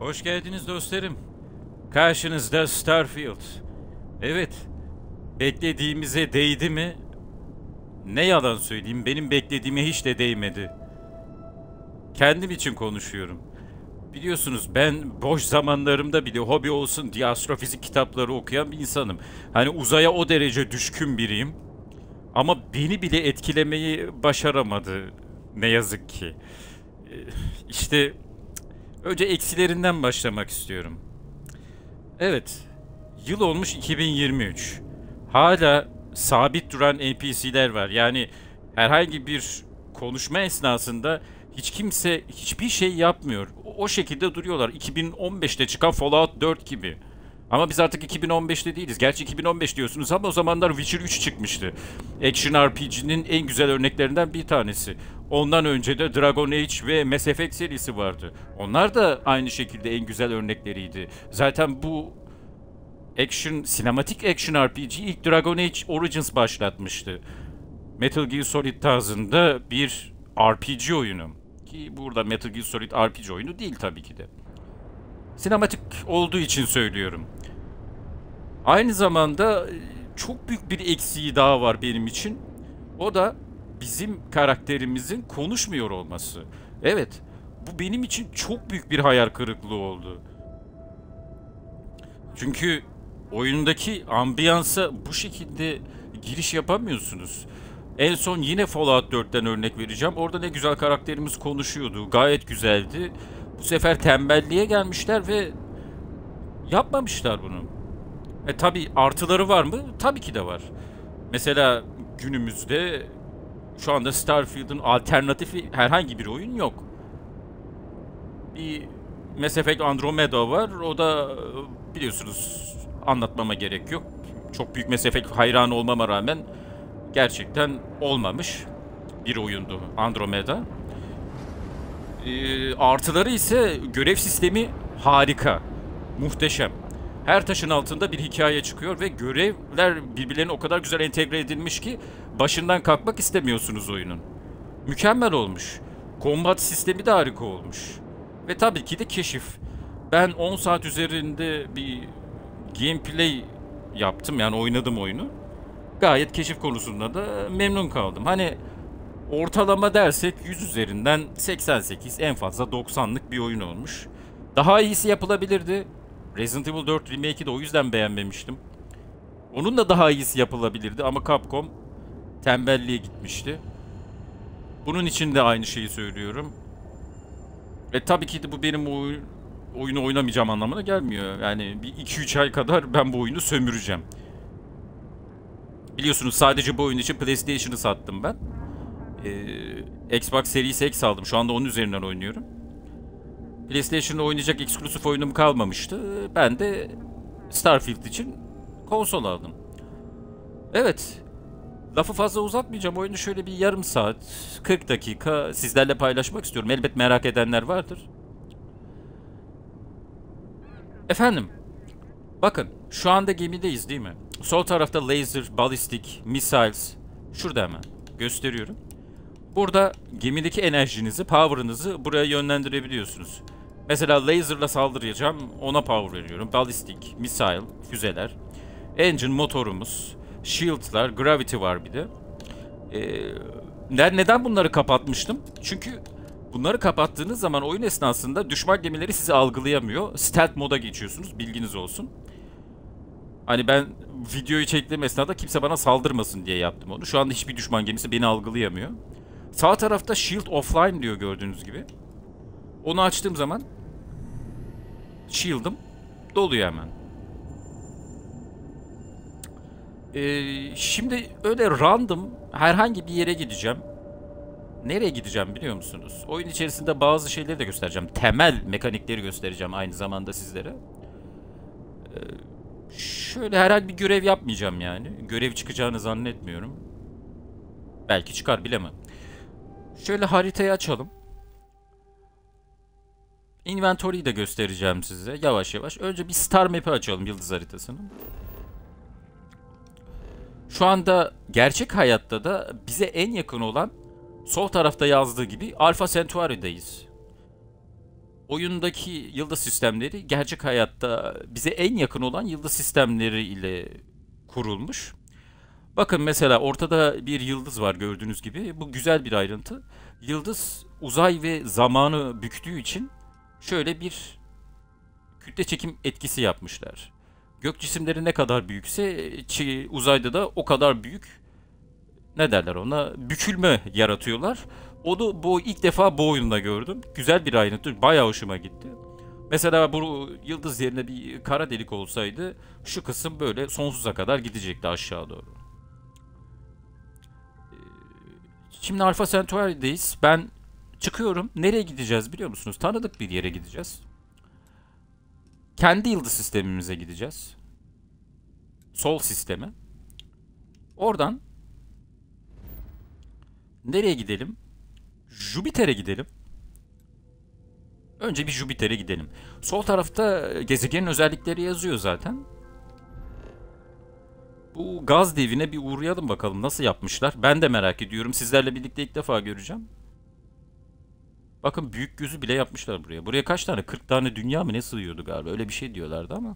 Hoş geldiniz dostlarım. Karşınızda Starfield. Evet, beklediğimize değdi mi? Ne yalan söyleyeyim, benim beklediğime hiç de değmedi. Kendim için konuşuyorum. Biliyorsunuz ben boş zamanlarımda bile hobi olsun diye astrofizik kitapları okuyan bir insanım. Hani uzaya o derece düşkün biriyim. Ama beni bile etkilemeyi başaramadı. Ne yazık ki. Ee, İşte önce eksilerinden başlamak istiyorum. Evet, yıl olmuş 2023. Hala sabit duran NPC'ler var. Yani herhangi bir konuşma esnasında hiç kimse hiçbir şey yapmıyor. O şekilde duruyorlar. 2015'te çıkan Fallout 4 gibi. Ama biz artık 2015'te değiliz. Gerçi 2015 diyorsunuz ama o zamanlar Witcher 3 çıkmıştı. Action RPG'nin en güzel örneklerinden bir tanesi. Ondan önce de Dragon Age ve Mass Effect serisi vardı. Onlar da aynı şekilde en güzel örnekleriydi. Zaten bu sinematik action RPG ilk Dragon Age Origins başlatmıştı. Metal Gear Solid tarzında bir RPG oyunu. Ki burada Metal Gear Solid RPG oyunu değil tabii ki de. Sinematik olduğu için söylüyorum. Aynı zamanda çok büyük bir eksiği daha var benim için. O da bizim karakterimizin konuşmuyor olması. Evet, bu benim için çok büyük bir hayal kırıklığı oldu. Çünkü oyundaki ambiyansa bu şekilde giriş yapamıyorsunuz. En son yine Fallout 4'ten örnek vereceğim. Orada ne güzel karakterimiz konuşuyordu. Gayet güzeldi. Bu sefer tembelliğe gelmişler ve yapmamışlar bunu. Tabii artıları var mı? Tabii ki de var. Mesela günümüzde şu anda Starfield'ın alternatifi herhangi bir oyun yok. Bir Mass Effect Andromeda var. O da biliyorsunuz anlatmama gerek yok. Çok büyük Mass Effect hayranı olmama rağmen gerçekten olmamış bir oyundu Andromeda. Artıları ise görev sistemi harika. Muhteşem. Her taşın altında bir hikaye çıkıyor ve görevler birbirlerine o kadar güzel entegre edilmiş ki başından kalkmak istemiyorsunuz oyunun. Mükemmel olmuş. Kombat sistemi de harika olmuş. Ve tabii ki de keşif. Ben 10 saat üzerinde bir gameplay yaptım, yani oynadım oyunu. Gayet keşif konusunda da memnun kaldım. Hani ortalama dersek 100 üzerinden 88, en fazla 90'lık bir oyun olmuş. Daha iyisi yapılabilirdi. Resident Evil 4 Remake'i de o yüzden beğenmemiştim. Onun da daha iyisi yapılabilirdi ama Capcom tembelliğe gitmişti. Bunun için de aynı şeyi söylüyorum. Tabii ki de bu benim oyunu oynamayacağım anlamına gelmiyor. Yani bir 2-3 ay kadar ben bu oyunu sömüreceğim. Biliyorsunuz sadece bu oyun için PlayStation'ı sattım ben. Xbox Series X aldım. Şu anda onun üzerinden oynuyorum. PlayStation'da oynayacak eksklusif oyunum kalmamıştı. Ben de Starfield için konsol aldım. Evet. Lafı fazla uzatmayacağım. Oyunu şöyle bir yarım saat, 40 dakika sizlerle paylaşmak istiyorum. Elbet merak edenler vardır. Efendim, bakın şu anda gemideyiz değil mi? Sol tarafta laser, balistik, missiles. Şurada hemen gösteriyorum. Burada gemideki enerjinizi, power'ınızı buraya yönlendirebiliyorsunuz. Mesela laser'la saldıracağım, ona power veriyorum. Balistik, missile, füzeler. Engine, motorumuz. Shield'lar, gravity var bir de. Neden bunları kapatmıştım? Çünkü bunları kapattığınız zaman oyun esnasında düşman gemileri sizi algılayamıyor. Stealth moda geçiyorsunuz, bilginiz olsun. Hani ben videoyu çektiğim esnada kimse bana saldırmasın diye yaptım onu. Şu anda hiçbir düşman gemisi beni algılayamıyor. Sağ tarafta Shield Offline diyor gördüğünüz gibi. Onu açtığım zaman Shield'ım doluyor hemen. Şimdi öyle random herhangi bir yere gideceğim. Nereye gideceğim biliyor musunuz? Oyun içerisinde bazı şeyleri de göstereceğim. Temel mekanikleri göstereceğim aynı zamanda sizlere. Şöyle herhangi bir görev yapmayacağım yani. Görev çıkacağını zannetmiyorum. Belki çıkar, bilemem. Şöyle haritayı açalım. Inventory'yi de göstereceğim size yavaş yavaş. Önce bir Star Map'i açalım, yıldız haritasını. Şu anda gerçek hayatta da bize en yakın olan sol tarafta yazdığı gibi Alpha Centauri'deyiz. oyundaki yıldız sistemleri gerçek hayatta bize en yakın olan yıldız sistemleri ile kurulmuş. Bakın mesela ortada bir yıldız var gördüğünüz gibi. Bu güzel bir ayrıntı. Yıldız uzay ve zamanı büktüğü için şöyle bir kütle çekim etkisi yapmışlar. Gök cisimleri ne kadar büyükse uzayda da o kadar büyük, ne derler ona, bükülme yaratıyorlar. Onu ilk defa bu oyunda gördüm. Güzel bir ayrıntı. Bayağı hoşuma gitti. Mesela bu yıldız yerine bir kara delik olsaydı şu kısım böyle sonsuza kadar gidecekti aşağı doğru. Şimdi Alpha Centauri'deyiz. Ben çıkıyorum. Nereye gideceğiz biliyor musunuz? Tanıdık bir yere gideceğiz. Kendi yıldız sistemimize gideceğiz. Sol sistemi. Oradan nereye gidelim? Jüpiter'e gidelim. Önce bir Jüpiter'e gidelim. Sol tarafta gezegenin özellikleri yazıyor zaten. Bu gaz devine bir uğrayalım bakalım nasıl yapmışlar. Ben de merak ediyorum. Sizlerle birlikte ilk defa göreceğim. Bakın büyük gözü bile yapmışlar buraya. Buraya kaç tane? 40 tane dünya mı ne sığıyordu galiba? Öyle bir şey diyorlardı ama.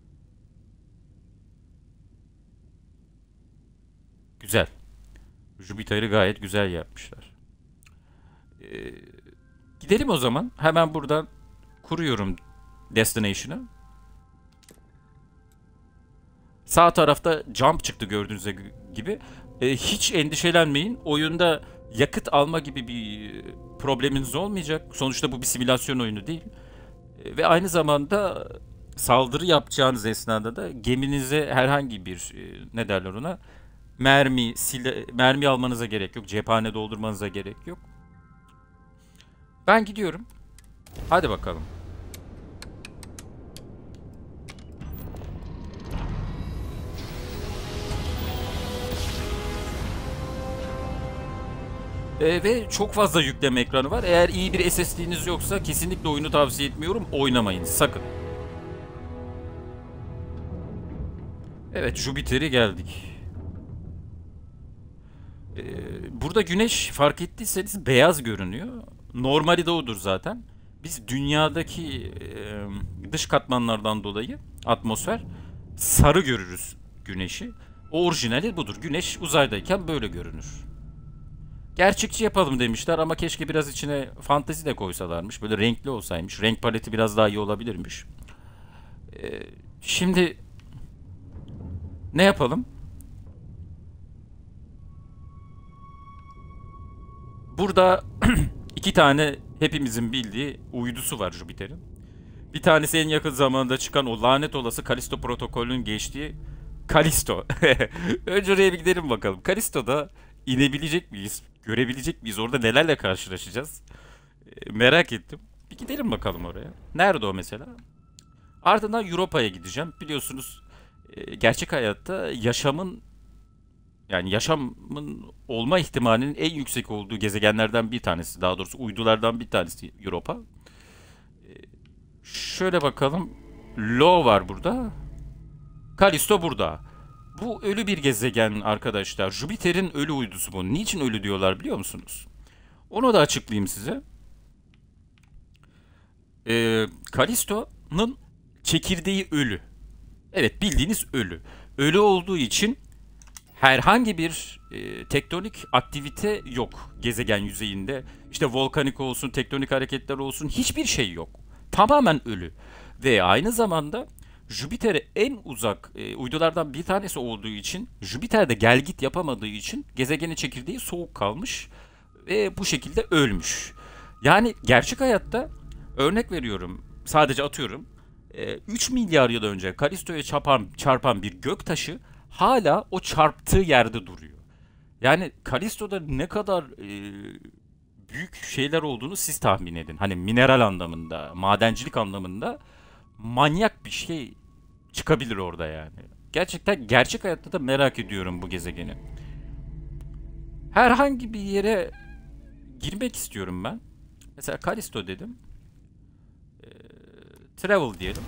Güzel. Jüpiter'i gayet güzel yapmışlar. Ee, Gidelim o zaman. Hemen buradan kuruyorum destination'ı. Sağ tarafta jump çıktı gördüğünüz gibi. Hiç endişelenmeyin. Oyunda yakıt alma gibi bir probleminiz olmayacak. Sonuçta bu bir simülasyon oyunu değil. Ve aynı zamanda saldırı yapacağınız esnada da geminize herhangi bir ne derler ona, mermi almanıza gerek yok. Cephane doldurmanıza gerek yok. Ben gidiyorum. Hadi bakalım. Ve çok fazla yükleme ekranı var. Eğer iyi bir SSD'niz yoksa kesinlikle oyunu tavsiye etmiyorum. Oynamayın sakın. Evet, Jüpiter'e geldik. Burada güneş fark ettiyseniz beyaz görünüyor. Normali de odur zaten. Biz dünyadaki dış katmanlardan dolayı atmosfer sarı görürüz güneşi. Orijinali budur. Güneş uzaydayken böyle görünür. Gerçekçi yapalım demişler ama keşke biraz içine fantezi de koysalarmış. Böyle renkli olsaymış. Renk paleti biraz daha iyi olabilirmiş. Şimdi ne yapalım? Burada iki tane hepimizin bildiği uydusu var Jüpiter'in. Bir tanesi en yakın zamanda çıkan o lanet olası Kalisto protokolünün geçtiği Kalisto. Önce oraya bir gidelim bakalım. Kalisto'da inebilecek miyiz? Görebilecek miyiz? Orada nelerle karşılaşacağız? Merak ettim. Bir gidelim bakalım oraya. Nerede o mesela? Ardından Europa'ya gideceğim. Biliyorsunuz gerçek hayatta yaşamın olma ihtimalinin en yüksek olduğu gezegenlerden bir tanesi. Daha doğrusu uydulardan bir tanesi Europa. Şöyle bakalım. Lo var burada. Kalisto burada. Bu ölü bir gezegen arkadaşlar. Jüpiter'in ölü uydusu bu. Niçin ölü diyorlar biliyor musunuz? Onu da açıklayayım size. Kalisto'nun çekirdeği ölü. Evet, bildiğiniz ölü. Ölü olduğu için herhangi bir tektonik aktivite yok gezegen yüzeyinde. İşte volkanik olsun, tektonik hareketler olsun, hiçbir şey yok. Tamamen ölü. Ve aynı zamanda Jüpiter'e en uzak uydulardan bir tanesi olduğu için, Jüpiter'de gel git yapamadığı için gezegenin çekirdeği soğuk kalmış ve bu şekilde ölmüş. Yani gerçek hayatta, örnek veriyorum, sadece atıyorum, 3 milyar yıl önce Kalisto'ya çarpan bir göktaşı hala o çarptığı yerde duruyor. Yani Kalisto'da ne kadar büyük şeyler olduğunu siz tahmin edin. Hani mineral anlamında, madencilik anlamında manyak bir şey çıkabilir orada yani. Gerçekten gerçek hayatta da merak ediyorum bu gezegeni. Herhangi bir yere girmek istiyorum ben. Mesela Kalisto dedim. Travel diyelim.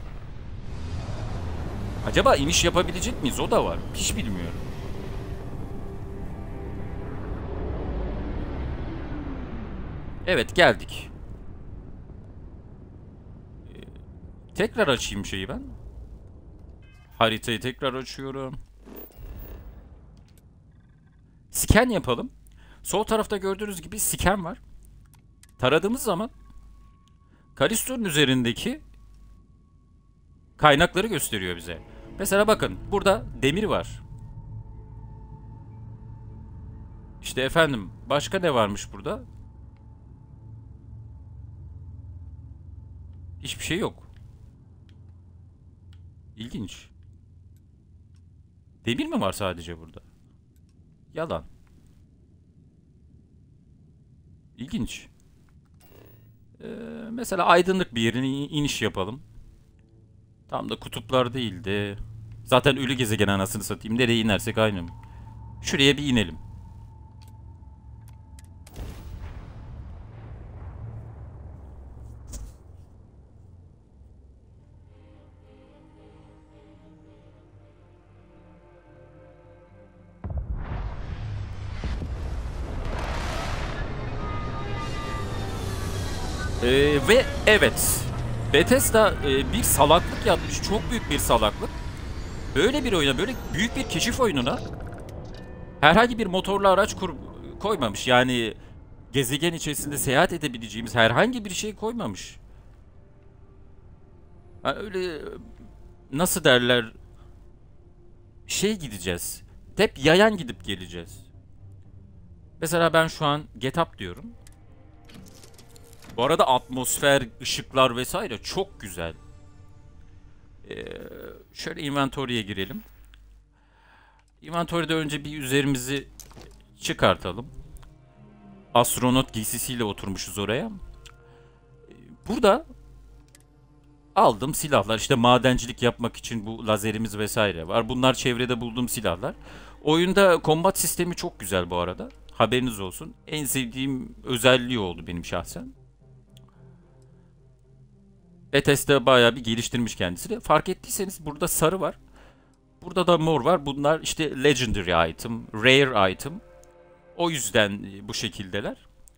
Acaba iniş yapabilecek miyiz? O da var. Hiç bilmiyorum. Evet, geldik. Tekrar açayım şeyi ben. Haritayı tekrar açıyorum. Scan yapalım. Sol tarafta gördüğünüz gibi scan var. Taradığımız zaman Callisto'nun üzerindeki kaynakları gösteriyor bize. Mesela bakın burada demir var. İşte efendim başka ne varmış burada? Hiçbir şey yok. İlginç. Demir mi var sadece burada? Yalan. İlginç. Mesela aydınlık bir yerine iniş yapalım. Tam da kutuplar değildi. Zaten ölü gezegen anasını satayım. Nereye inersek aynı. Şuraya bir inelim. Ve evet, Bethesda bir salaklık yapmış, çok büyük bir salaklık. Böyle bir oyuna, böyle büyük bir keşif oyununa herhangi bir motorlu araç koymamış. Yani gezegen içerisinde seyahat edebileceğimiz herhangi bir şey koymamış. Ha, öyle nasıl derler, şey gideceğiz. Hep yayan gidip geleceğiz. Mesela ben şu an get up diyorum. Bu arada atmosfer, ışıklar vesaire çok güzel. Şöyle inventory'e girelim. Inventory'de önce bir üzerimizi çıkartalım. Astronot giysisiyle oturmuşuz oraya. Burada aldığım silahlar, işte madencilik yapmak için bu lazerimiz vesaire var. Bunlar çevrede bulduğum silahlar. Oyunda combat sistemi çok güzel bu arada. Haberiniz olsun. En sevdiğim özelliği oldu benim şahsen. Bethesda bayağı bir geliştirmiş kendisini. Fark ettiyseniz burada sarı var. Burada da mor var. Bunlar işte legendary item, rare item. O yüzden bu şekildeler.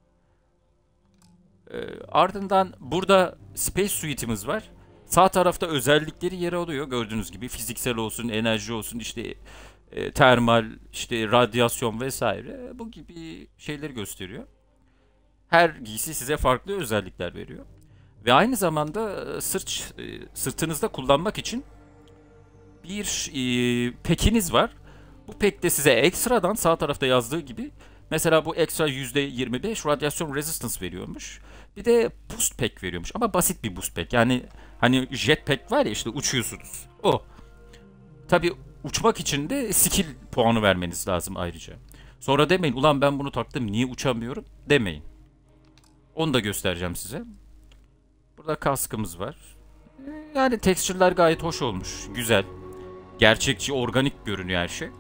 Ardından burada space suite'imiz var. Sağ tarafta özellikleri yer alıyor. Gördüğünüz gibi fiziksel olsun, enerji olsun, işte termal, işte radyasyon vesaire. Bu gibi şeyleri gösteriyor. Her giysi size farklı özellikler veriyor. Ve aynı zamanda sırtınızda kullanmak için bir pekiniz var. Bu pek de size ekstradan sağ tarafta yazdığı gibi mesela bu ekstra %25 radyasyon resistance veriyormuş. Bir de boost pack veriyormuş ama basit bir boost pack. Yani hani jet pack var ya, işte uçuyorsunuz. O. Tabi uçmak için de skill puanı vermeniz lazım ayrıca. Sonra demeyin ulan ben bunu taktım niye uçamıyorum demeyin. Onu da göstereceğim size. Burada kaskımız var. Yani texture'lar gayet hoş olmuş. Güzel. Gerçekçi, organik görünüyor her şey.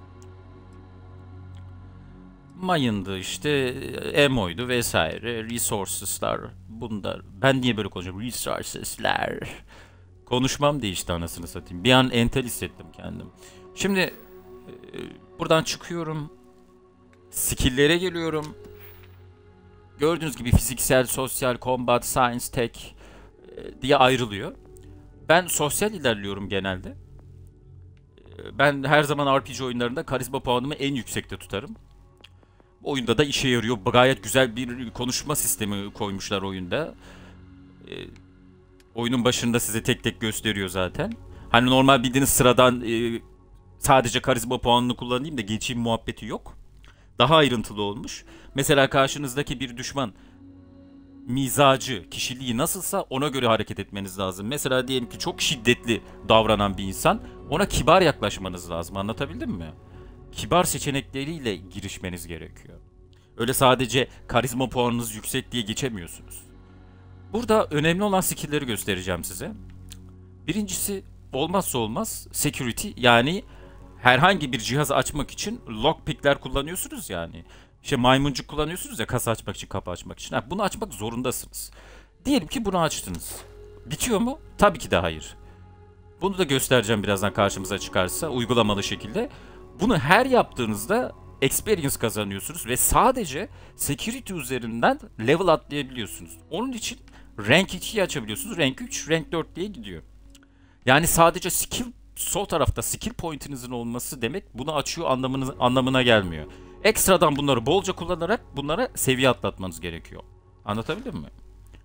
Mayındı işte, emo'ydu vesaire. Resources'lar. Bunlar. Ben niye böyle konuşuyorum? Resources'lar. Konuşmam değişti anasını satayım. Bir an entel hissettim kendim. Şimdi buradan çıkıyorum. Skill'lere geliyorum. Gördüğünüz gibi fiziksel, sosyal, combat, science, tech diye ayrılıyor. Ben sosyal ilerliyorum genelde. Ben her zaman RPG oyunlarında karizma puanımı en yüksekte tutarım. Oyunda da işe yarıyor. Gayet güzel bir konuşma sistemi koymuşlar oyunda. Oyunun başında size tek tek gösteriyor zaten. Hani normal bildiğiniz sıradan sadece karizma puanını kullanayım da geçeyim muhabbeti yok. Daha ayrıntılı olmuş. Mesela karşınızdaki bir düşman mizacı, kişiliği nasılsa ona göre hareket etmeniz lazım. Mesela diyelim ki çok şiddetli davranan bir insan, ona kibar yaklaşmanız lazım. Anlatabildim mi? Kibar seçenekleriyle girişmeniz gerekiyor. Öyle sadece karizma puanınız yüksek diye geçemiyorsunuz. Burada önemli olan skill'leri göstereceğim size. Birincisi olmazsa olmaz security, yani herhangi bir cihazı açmak için lockpick'ler kullanıyorsunuz yani. İşte maymuncuk kullanıyorsunuz ya kasa açmak için, kapı açmak için. Bunu açmak zorundasınız. Diyelim ki bunu açtınız. Bitiyor mu? Tabii ki de hayır. Bunu da göstereceğim birazdan karşımıza çıkarsa uygulamalı şekilde. Bunu her yaptığınızda experience kazanıyorsunuz ve sadece security üzerinden level atlayabiliyorsunuz. Onun için Rank 2'yi açabiliyorsunuz. Rank 3, Rank 4 diye gidiyor. Yani sadece skill, sol tarafta skill point'inizin olması demek bunu açıyor anlamına gelmiyor. Ekstradan bunları bolca kullanarak bunlara seviye atlatmanız gerekiyor. Anlatabildim mi?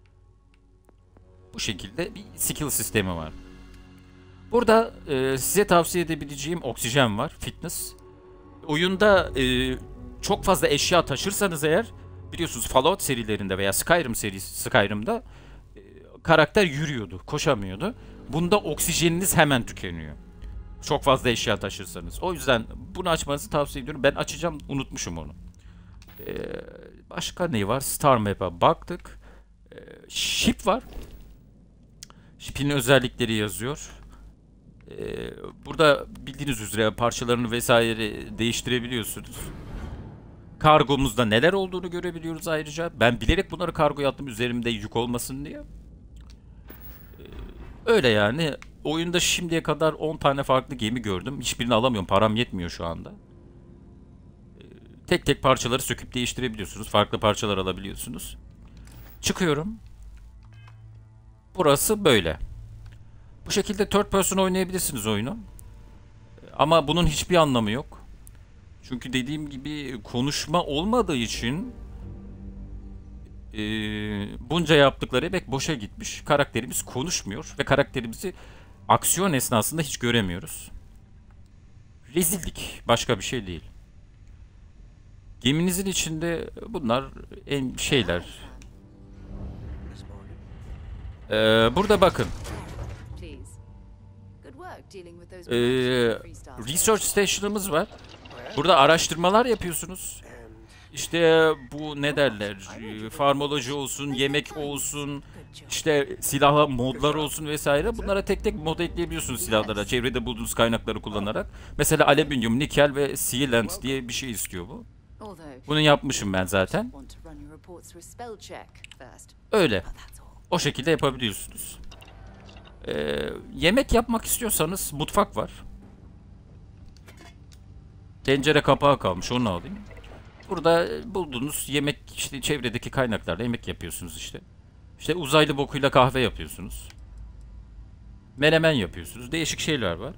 Bu şekilde bir skill sistemi var. Burada size tavsiye edebileceğim oksijen var, fitness. Oyunda çok fazla eşya taşırsanız eğer, biliyorsunuz Fallout serilerinde veya Skyrim'da karakter yürüyordu, koşamıyordu. Bunda oksijeniniz hemen tükeniyor. Çok fazla eşya taşırsanız. O yüzden bunu açmanızı tavsiye ediyorum. Ben açacağım, unutmuşum onu. Başka ne var? Star Map'a baktık. Ship var. Ship'in özellikleri yazıyor. Burada bildiğiniz üzere parçalarını vesaire değiştirebiliyorsunuz. Kargomuzda neler olduğunu görebiliyoruz ayrıca. Ben bilerek bunları kargoya attım üzerimde yük olmasın diye. Öyle yani. Oyunda şimdiye kadar 10 tane farklı gemi gördüm. Hiçbirini alamıyorum. Param yetmiyor şu anda. Tek tek parçaları söküp değiştirebiliyorsunuz. Farklı parçalar alabiliyorsunuz. Çıkıyorum. Burası böyle. Bu şekilde third person oynayabilirsiniz oyunu. Ama bunun hiçbir anlamı yok. Çünkü dediğim gibi konuşma olmadığı için bunca yaptıkları emek boşa gitmiş. Karakterimiz konuşmuyor ve karakterimizi aksiyon esnasında hiç göremiyoruz. Rezillik. Başka bir şey değil. Geminizin içinde bunlar en şeyler. Burada bakın. Research Station'ımız var. Burada araştırmalar yapıyorsunuz. İşte bu ne derler, farmoloji olsun, yemek olsun, işte silah modlar olsun vesaire. Bunlara tek tek mod ekleyebiliyorsunuz silahlara, çevrede bulduğunuz kaynakları kullanarak. Mesela alüminyum, nikel ve sealant diye bir şey istiyor bu. Bunu yapmışım ben zaten. Öyle. O şekilde yapabiliyorsunuz. Yemek yapmak istiyorsanız mutfak var. Tencere kapağı kalmış, onu alayım. Burada bulduğunuz yemek, işte çevredeki kaynaklarla yemek yapıyorsunuz işte. İşte uzaylı bokuyla kahve yapıyorsunuz. Menemen yapıyorsunuz. Değişik şeyler var.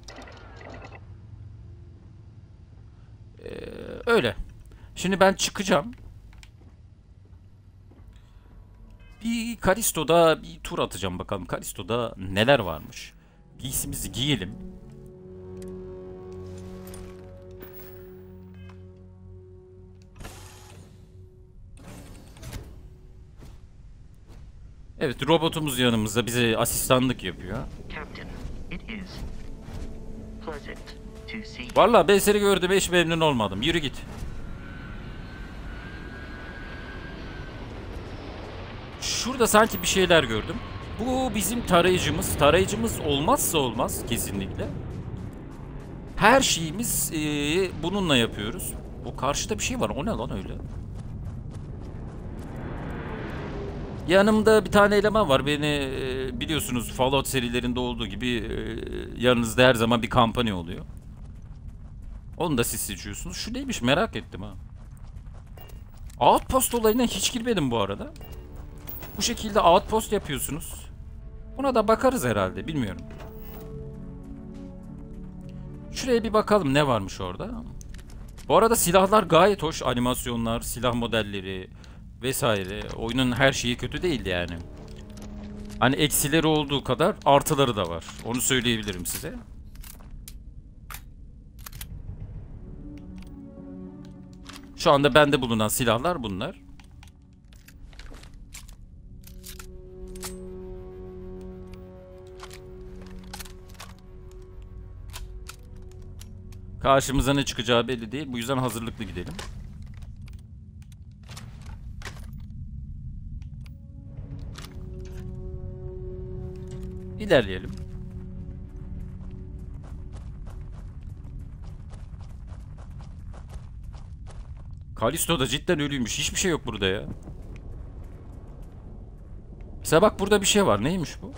Öyle. Şimdi ben çıkacağım. Bir Kalisto'da bir tur atacağım bakalım. Kalisto'da neler varmış. Giysimizi giyelim. Evet, robotumuz yanımızda bize asistanlık yapıyor. Vallahi ben seni gördüm, hiç memnun olmadım. Yürü git. Şurada sanki bir şeyler gördüm. Bu bizim tarayıcımız. Tarayıcımız olmazsa olmaz kesinlikle. Her şeyimiz bununla yapıyoruz. O karşıda bir şey var. O ne lan öyle? Yanımda bir tane eleman var. Beni biliyorsunuz Fallout serilerinde olduğu gibi yanınızda her zaman bir kampanya oluyor. Onu da siz seçiyorsunuz. Şu neymiş merak ettim ha. Outpost olayına hiç girmedim bu arada. Bu şekilde outpost yapıyorsunuz. Buna da bakarız herhalde, bilmiyorum. Şuraya bir bakalım ne varmış orada. Bu arada silahlar gayet hoş. Animasyonlar, silah modelleri vesaire. Oyunun her şeyi kötü değildi yani. Hani eksileri olduğu kadar artıları da var. Onu söyleyebilirim size. Şu anda bende bulunan silahlar bunlar. Karşımıza ne çıkacağı belli değil. Bu yüzden hazırlıklı gidelim. İlerleyelim. Kalisto da cidden ölüymüş. Hiçbir şey yok burada ya. Mesela bak burada bir şey var. Neymiş bu?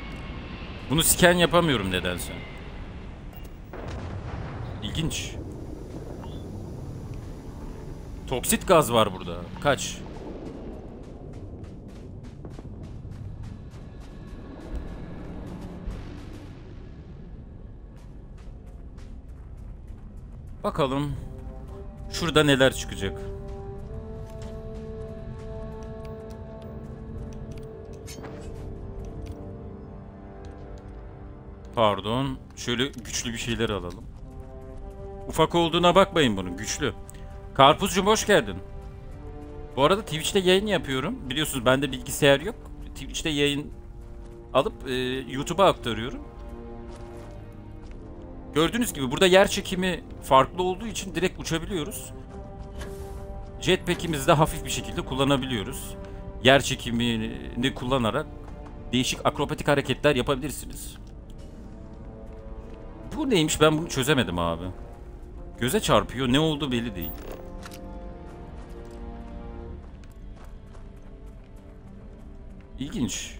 Bunu scan yapamıyorum nedense. İlginç. Toksit gaz var burada. Kaç. Bakalım. Şurada neler çıkacak. Pardon. Şöyle güçlü bir şeyler alalım. Ufak olduğuna bakmayın bunun. Güçlü. Karpuzcuğum hoş geldin. Bu arada Twitch'te yayın yapıyorum. Biliyorsunuz bende bilgisayar yok. Twitch'te yayın alıp YouTube'a aktarıyorum. Gördüğünüz gibi burada yer çekimi farklı olduğu için direkt uçabiliyoruz. Jetpack'imizi de hafif bir şekilde kullanabiliyoruz. Yer çekimini kullanarak değişik akrobatik hareketler yapabilirsiniz. Bu neymiş, ben bunu çözemedim abi. Göze çarpıyor, ne oldu belli değil. İlginç.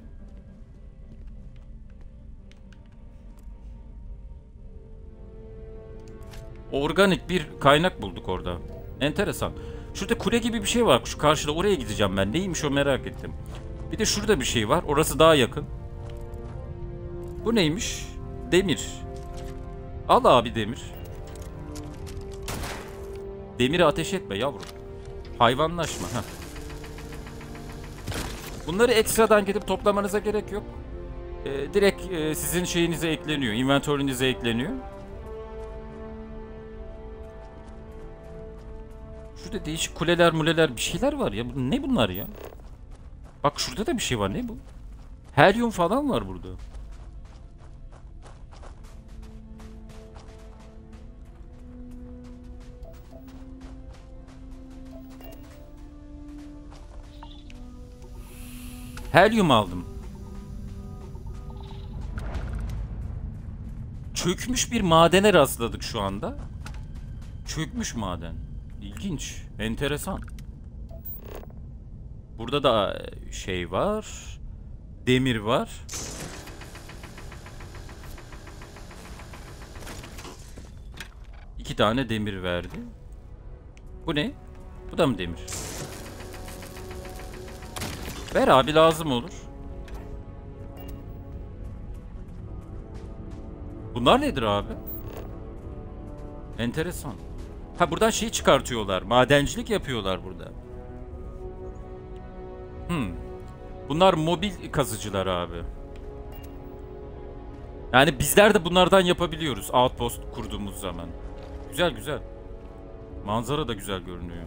Organik bir kaynak bulduk orada. Enteresan. Şurada kule gibi bir şey var. Şu karşıda, oraya gideceğim ben. Neymiş o, merak ettim. Bir de şurada bir şey var. Orası daha yakın. Bu neymiş? Demir. Al abi demir. Demiri ateş etme yavrum. Hayvanlaşma. Heh. Bunları ekstradan gidip toplamanıza gerek yok. Direkt sizin şeyinize ekleniyor. Inventörünüze ekleniyor. Şurada değişik kuleler muleler bir şeyler var ya. Ne bunlar ya? Bak şurada da bir şey var. Ne bu? Helyum falan var burada. Helyum aldım. Çökmüş bir madene rastladık şu anda. Çökmüş maden. İlginç, enteresan. Burada da şey var. Demir var. İki tane demir verdi. Bu ne? Bu da mı demir? Ver abi, lazım olur. Bunlar nedir abi? Enteresan. Ha, buradan şeyi çıkartıyorlar. Madencilik yapıyorlar burada. Bunlar mobil kazıcılar abi. Yani bizler de bunlardan yapabiliyoruz outpost kurduğumuz zaman. Güzel güzel. Manzara da güzel görünüyor.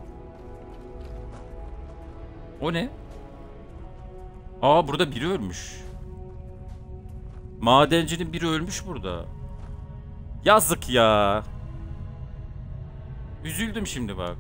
O ne? Aa, burada biri ölmüş. Madencinin biri ölmüş burada. Yazık ya. Üzüldüm şimdi bak.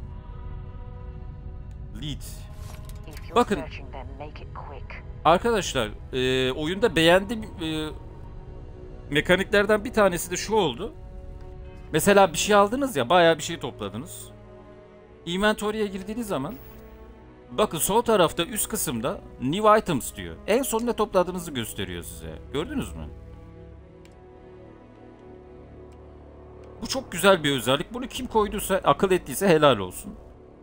Lead. Bakın. Arkadaşlar, oyunda beğendiğim mekaniklerden bir tanesi de şu oldu. Mesela bir şey aldınız ya, bayağı bir şey topladınız. Inventory'e girdiğiniz zaman bakın sol tarafta üst kısımda New Items diyor. En son ne topladığınızı gösteriyor size. Gördünüz mü? Bu çok güzel bir özellik. Bunu kim koyduysa, akıl ettiyse helal olsun.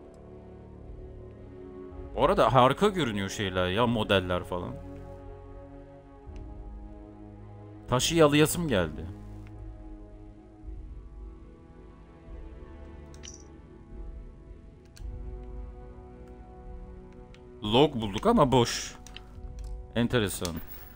Orada harika görünüyor şeyler ya, modeller falan. Taşı yalayasım geldi. Log bulduk ama boş. Enteresan.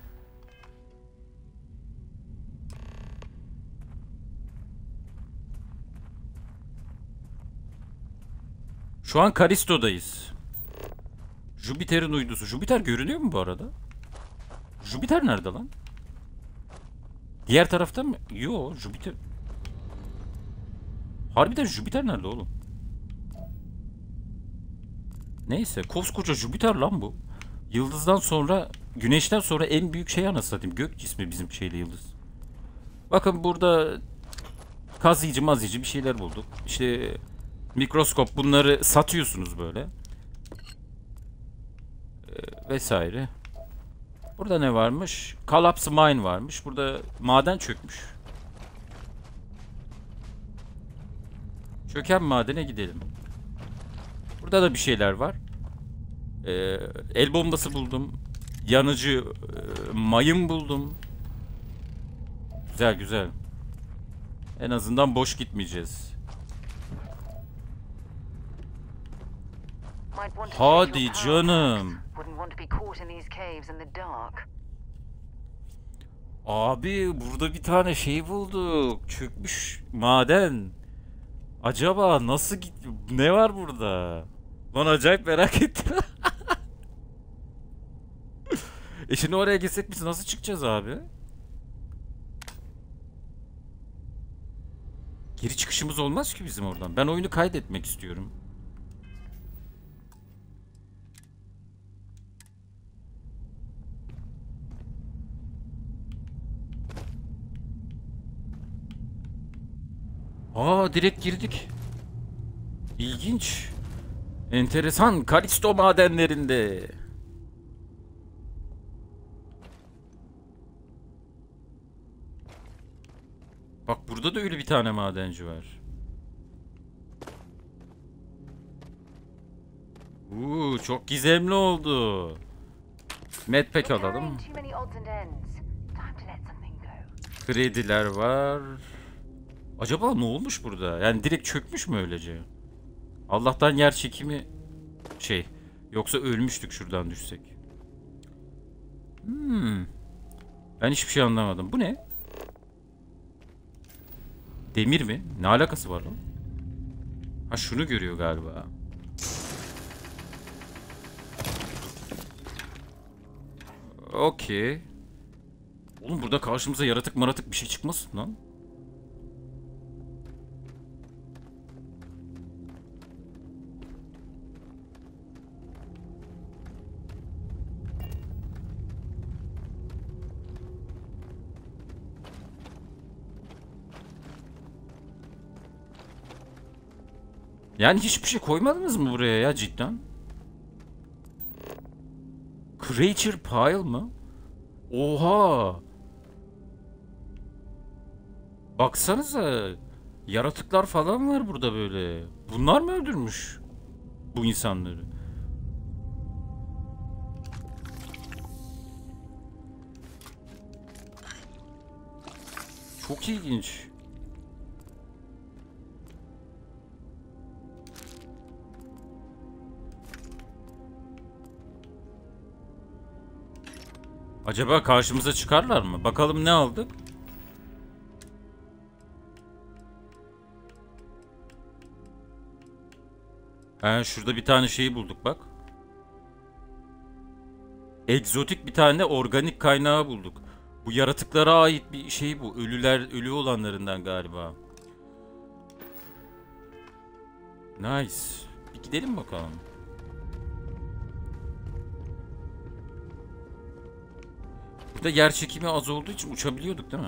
Şu an Kalisto'dayız. Jüpiter'in uydusu. Jüpiter görünüyor mu bu arada? Jüpiter nerede lan? Diğer tarafta mı? Yo, Jüpiter. Harbiden Jüpiter nerede oğlum? Neyse, koskoca Jüpiter lan bu. Yıldızdan sonra, güneşten sonra en büyük şey, anasını satayım. Gök cismi bizim şeyle yıldız. Bakın burada kazıyıcı mazıyıcı bir şeyler bulduk. İşte mikroskop, bunları satıyorsunuz böyle. Vesaire. Burada ne varmış? Collapse Mine varmış. Burada maden çökmüş. Çöken madene gidelim. Burada da bir şeyler var. El bombası buldum. Yanıcı mayın buldum. Güzel güzel. En azından boş gitmeyeceğiz. Hadi canım. Abi burada bir tane şey bulduk. Çökmüş maden. Acaba nasıl ne var burada? Lan acayip merak ettim. Şimdi oraya gitsek biz nasıl çıkacağız abi? Geri çıkışımız olmaz ki bizim oradan. Ben oyunu kaydetmek istiyorum. Direkt girdik. İlginç. Enteresan. Kalisto madenlerinde. Bak burada da öyle bir tane madenci var. Çok gizemli oldu. Medpack alalım. Krediler var. Acaba ne olmuş burada? Yani direkt çökmüş mü öylece? Allah'tan yer çekimi yoksa ölmüştük şuradan düşsek. Ben hiçbir şey anlamadım. Bu ne? Demir mi? Ne alakası var lan? Ha şunu görüyor galiba. Okey. Oğlum burada karşımıza yaratık maratık bir şey çıkmasın lan. Yani hiçbir şey koymadınız mı buraya ya cidden? Creature pile mı? Oha! Baksanıza. Yaratıklar falan var burada böyle. Bunlar mı öldürmüş bu insanları? Çok ilginç. Acaba karşımıza çıkarlar mı? Bakalım ne aldık? Şurada bir tane şeyi bulduk bak. Egzotik bir tane organik kaynağı bulduk. Bu yaratıklara ait bir şey bu. Ölü olanlarından galiba. Nice. Bir gidelim bakalım. Burada yer çekimi az olduğu için uçabiliyorduk değil mi?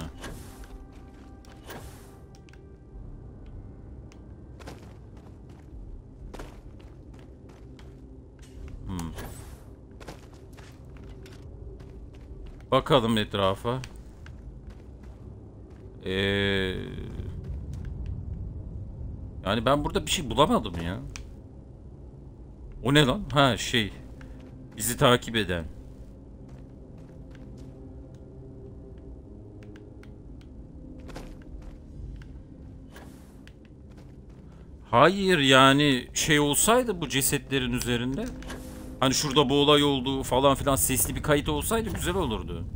Bakalım etrafa. Yani ben burada bir şey bulamadım ya. O ne lan? Bizi takip eden. Hayır yani olsaydı bu cesetlerin üzerinde. Hani şurada bu olay oldu falan filan sesli bir kayıt olsaydı güzel olurdu.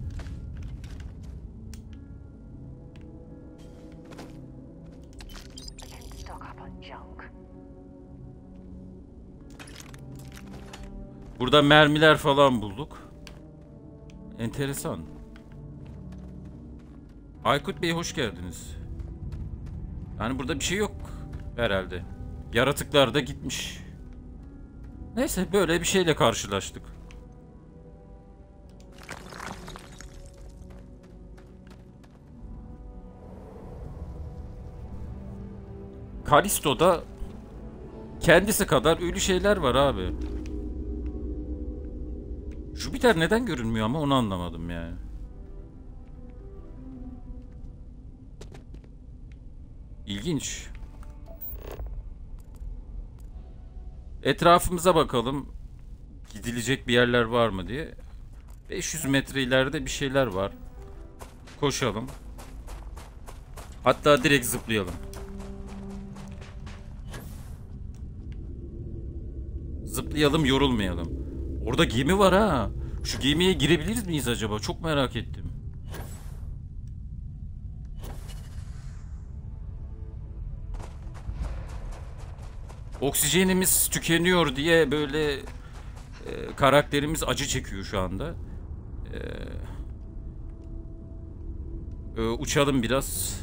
Burada mermiler falan bulduk. Enteresan. Aykut Bey hoş geldiniz. Yani burada bir şey yok herhalde. Yaratıklar da gitmiş. Neyse böyle bir şeyle karşılaştık. Kalisto'da kendisi kadar ölü şeyler var abi. Jüpiter neden görünmüyor ama onu anlamadım yani. İlginç. Etrafımıza bakalım. Gidilecek bir yerler var mı diye. 500 metre ileride bir şeyler var. Koşalım. Hatta direkt zıplayalım. Zıplayalım, yorulmayalım. Orada gemi var ha. Şu gemiye girebilir miyiz acaba? Çok merak ettim. Oksijenimiz tükeniyor diye böyle karakterimiz acı çekiyor şu anda. Uçalım biraz.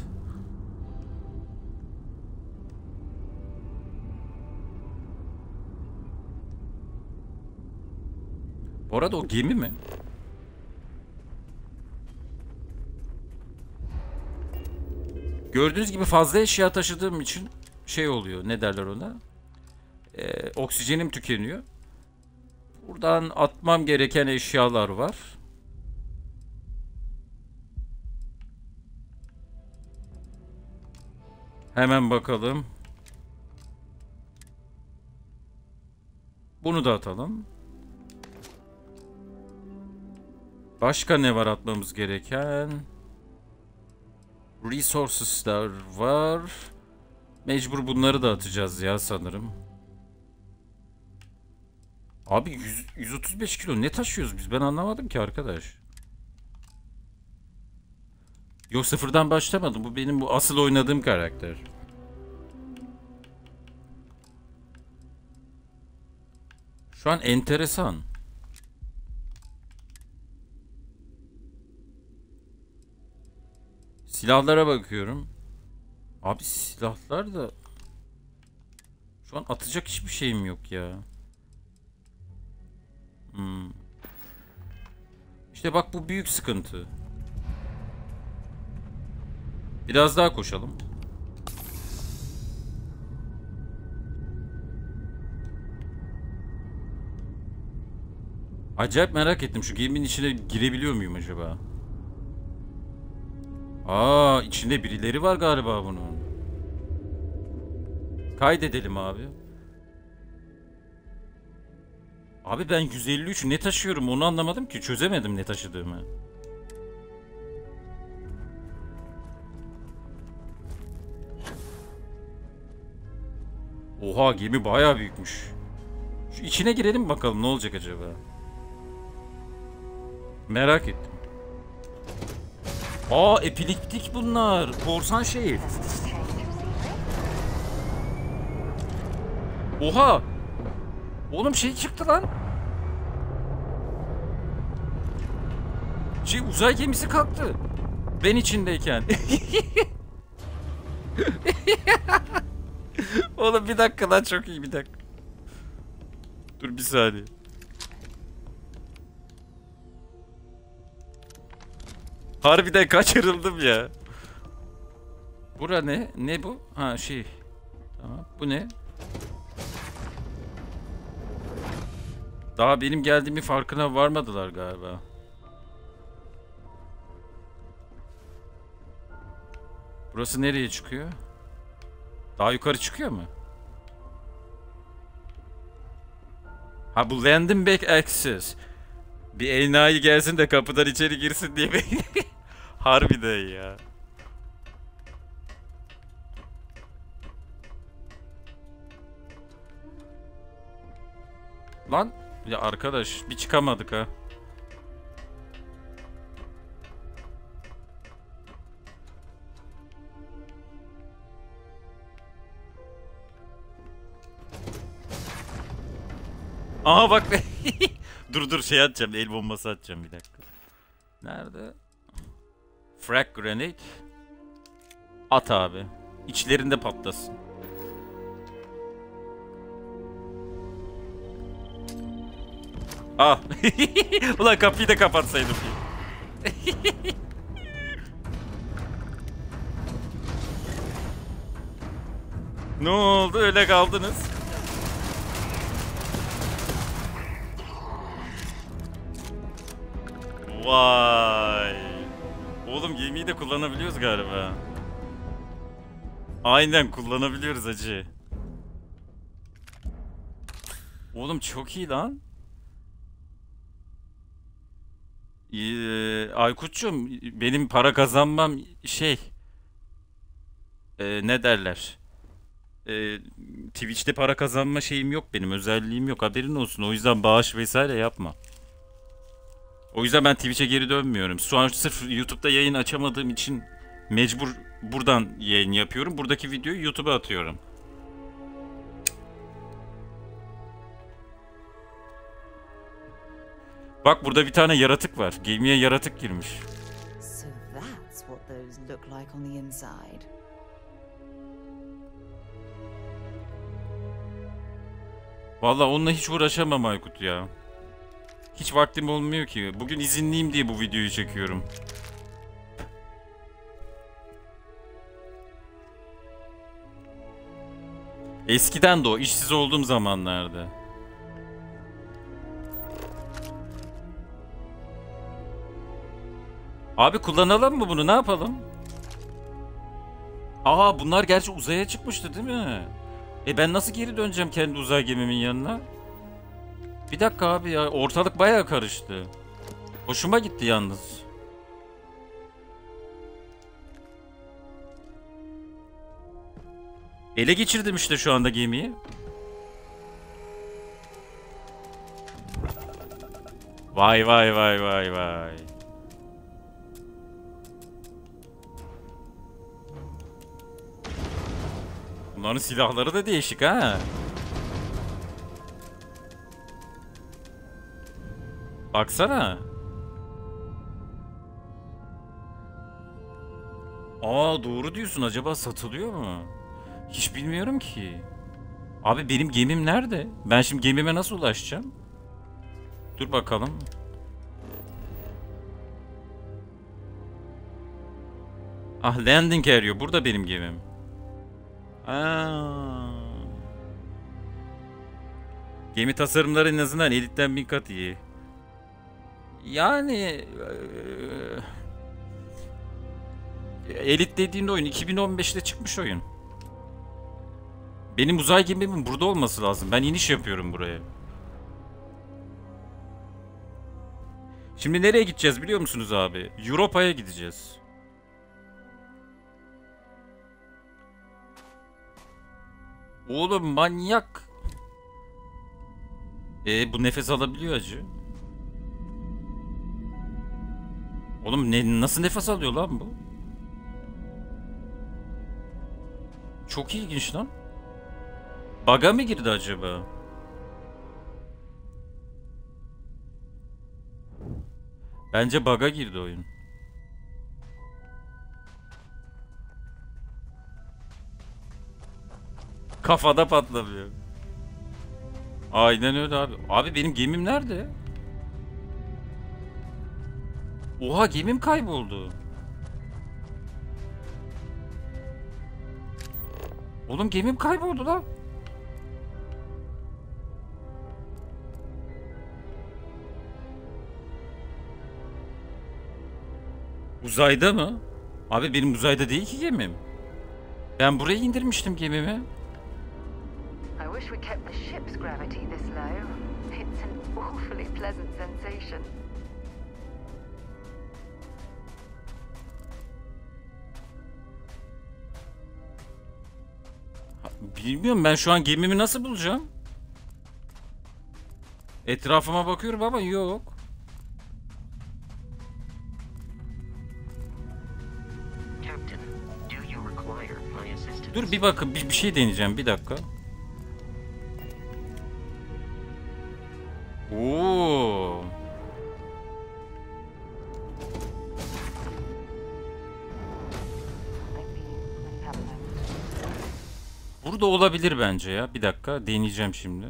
Bu arada o gemi mi? Gördüğünüz gibi fazla eşya taşıdığım için şey oluyor. Ne derler ona? Oksijenim tükeniyor. Buradan atmam gereken eşyalar var. Hemen bakalım. Bunu da atalım. Başka ne var atmamız gereken? Resources'lar var. Mecbur bunları da atacağız ya sanırım. Abi 135 kilo ne taşıyoruz biz? Ben anlamadım ki arkadaş. Yok, sıfırdan başlamadım. Bu benim bu asıl oynadığım karakter. Şu an enteresan. Silahlara bakıyorum. Abi silahlar da... Şu an atacak hiçbir şeyim yok ya. İşte bak bu büyük sıkıntı. Biraz daha koşalım. Acayip merak ettim. Şu geminin içine girebiliyor muyum acaba? Aa, içinde birileri var galiba bunun. Kaydedelim abi. Abi ben 153 ne taşıyorum onu anlamadım ki. Çözemedim ne taşıdığımı. Oha, gemi bayağı büyükmüş. Şu içine girelim bakalım ne olacak acaba. Merak ettim. Aa, epileptik bunlar. Korsan şey. Oha. Oğlum şey çıktı lan. Uzay gemisi kalktı. Ben içindeyken. Oğlum bir dakika lan, çok iyi, bir dakika. Dur bir saniye. Harbiden kaçırıldım ya. Bura ne? Ne bu? Ha şey. Tamam. Bu ne? Daha benim geldiğimin farkına varmadılar galiba. Burası nereye çıkıyor? Daha yukarı çıkıyor mu? Ha, bu landing back access. Bir enayi gelsin de kapıdan içeri girsin diye harbiden ya. Lan ya arkadaş, bir çıkamadık ha. Aha bak. Dur şey atacağım, el bombası atacağım bir dakika. Nerede? Frag grenade. At abi. İçlerinde patlasın. Ah. Ulan kapıyı da kapatsaydım. Ne oldu, öyle kaldınız? Vay. Oğlum gemiyi de kullanabiliyoruz galiba. Aynen kullanabiliyoruz hacı. Oğlum çok iyi lan. Aykut'cum benim para kazanmam şey ne derler? E, Twitch'te para kazanma şeyim yok benim, özelliğim yok, haberin olsun. O yüzden bağış vesaire yapma. O yüzden ben Twitch'e geri dönmüyorum. Şu an sırf YouTube'da yayın açamadığım için mecbur buradan yayın yapıyorum. Buradaki videoyu YouTube'a atıyorum. Bak burada bir tane yaratık var. Gemiye yaratık girmiş. So that's what those look like on the inside. Vallahi onunla hiç uğraşamam Aykut ya. Hiç vaktim olmuyor ki. Bugün izinliyim diye bu videoyu çekiyorum. Eskiden de o, işsiz olduğum zamanlarda. Abi kullanalım mı bunu? Ne yapalım? Aa bunlar gerçi uzaya çıkmıştı değil mi? Ben nasıl geri döneceğim kendi uzay gemimin yanına? Bir dakika abi ya, ortalık bayağı karıştı. Hoşuma gitti yalnız. Ele geçirdim işte şu anda gemiyi. Vay vay vay vay vay. Bunların silahları da değişik ha. Baksana. Aa doğru diyorsun, acaba satılıyor mu? Hiç bilmiyorum ki. Abi benim gemim nerede? Ben şimdi gemime nasıl ulaşacağım? Dur bakalım. Ah landing area, burada benim gemim. Aa. Gemi tasarımları en azından Elite'den 1000 kat iyi. Yani Elite dediğin oyun 2015'te çıkmış oyun. Benim uzay gemimin burada olması lazım. Ben iniş yapıyorum buraya. Şimdi nereye gideceğiz biliyor musunuz abi? Europa'ya gideceğiz. Oğlum manyak. Bu nefes alabiliyor acı. Oğlum nasıl nefes alıyor lan bu? Çok ilginç lan. Bug'a mı girdi acaba? Bence bug'a girdi oyun. Kafada patlamıyor. Aynen öyle abi. Abi benim gemim nerede? Oha gemim kayboldu. Oğlum gemim kayboldu lan. Uzayda mı? Abi benim uzayda değil ki gemim. Ben buraya indirmiştim gemimi. I wish we kept the ship's gravity this low. It's an awfully pleasant sensation. Bilmiyorum, ben şu an gemimi nasıl bulacağım? Etrafıma bakıyorum ama yok. Dur bir bakın, bir şey deneyeceğim, bir dakika. Oo. Burada olabilir bence ya. Bir dakika deneyeceğim şimdi.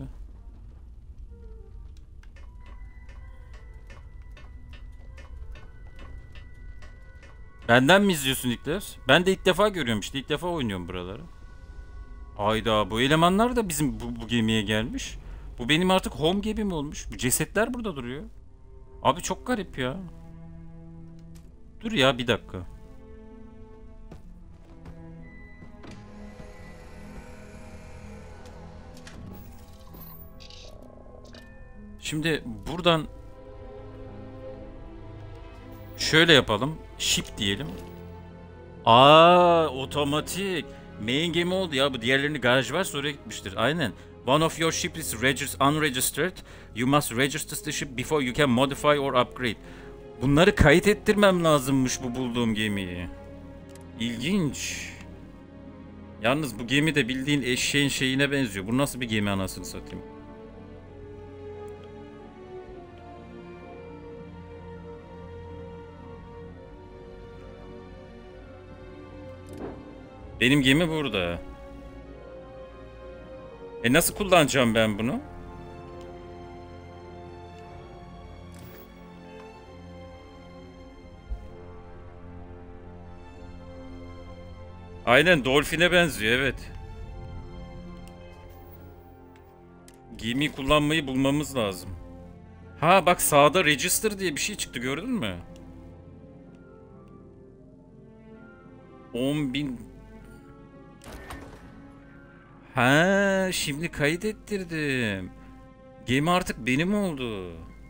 Benden mi izliyorsun İlkler? Ben de ilk defa görüyorum işte. İlk defa oynuyorum buraları. Hayda, bu elemanlar da bizim bu gemiye gelmiş. Bu benim artık home gemim olmuş. Bu cesetler burada duruyor. Abi çok garip ya. Dur ya bir dakika. Şimdi buradan şöyle yapalım. Ship diyelim. Otomatik. Main gemi oldu ya. Bu diğerlerini garaj var oraya gitmiştir. Aynen. One of your ship is unregistered. You must register the ship before you can modify or upgrade. Bunları kayıt ettirmem lazımmış bu bulduğum gemiyi. İlginç. Yalnız bu gemi de bildiğin eşeğin şeyine benziyor. Bu nasıl bir gemi anasını satayım? Benim gemi burada. Nasıl kullanacağım ben bunu? Aynen Dolphin'e benziyor, evet. Gemiyi kullanmayı bulmamız lazım. Ha bak sağda register diye bir şey çıktı, gördün mü? 10.000. Ha şimdi kayıt ettirdim. Gemi artık benim oldu.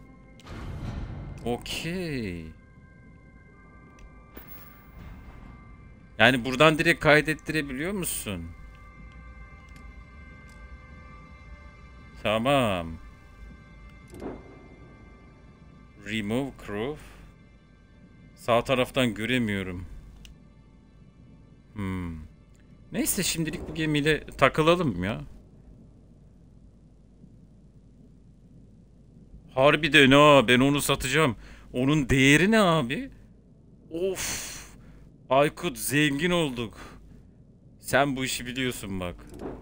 Okey. Yani buradan direkt kaydettirebiliyor musun? Tamam. Remove crew. Sağ taraftan göremiyorum. Neyse şimdilik bu gemiyle takılalım ya. Harbiden ha, ben onu satacağım. Onun değeri ne abi? Of. Aykut zengin olduk. Sen bu işi biliyorsun bak.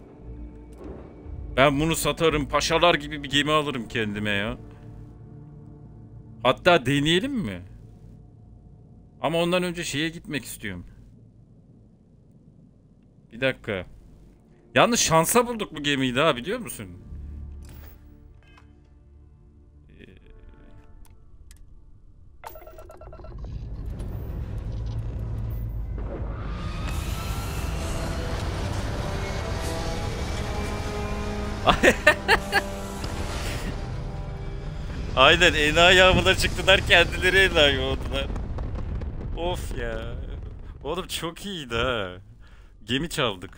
Ben bunu satarım, paşalar gibi bir gemi alırım kendime ya. Hatta deneyelim mi? Ama ondan önce şeye gitmek istiyorum. Bir dakika. Yalnız şansa bulduk bu gemiyi daha, biliyor musun? Aynen enayi avına çıktılar, kendileri enayi oldular. Of ya. Oğlum çok iyiydi ha. Gemi çaldık.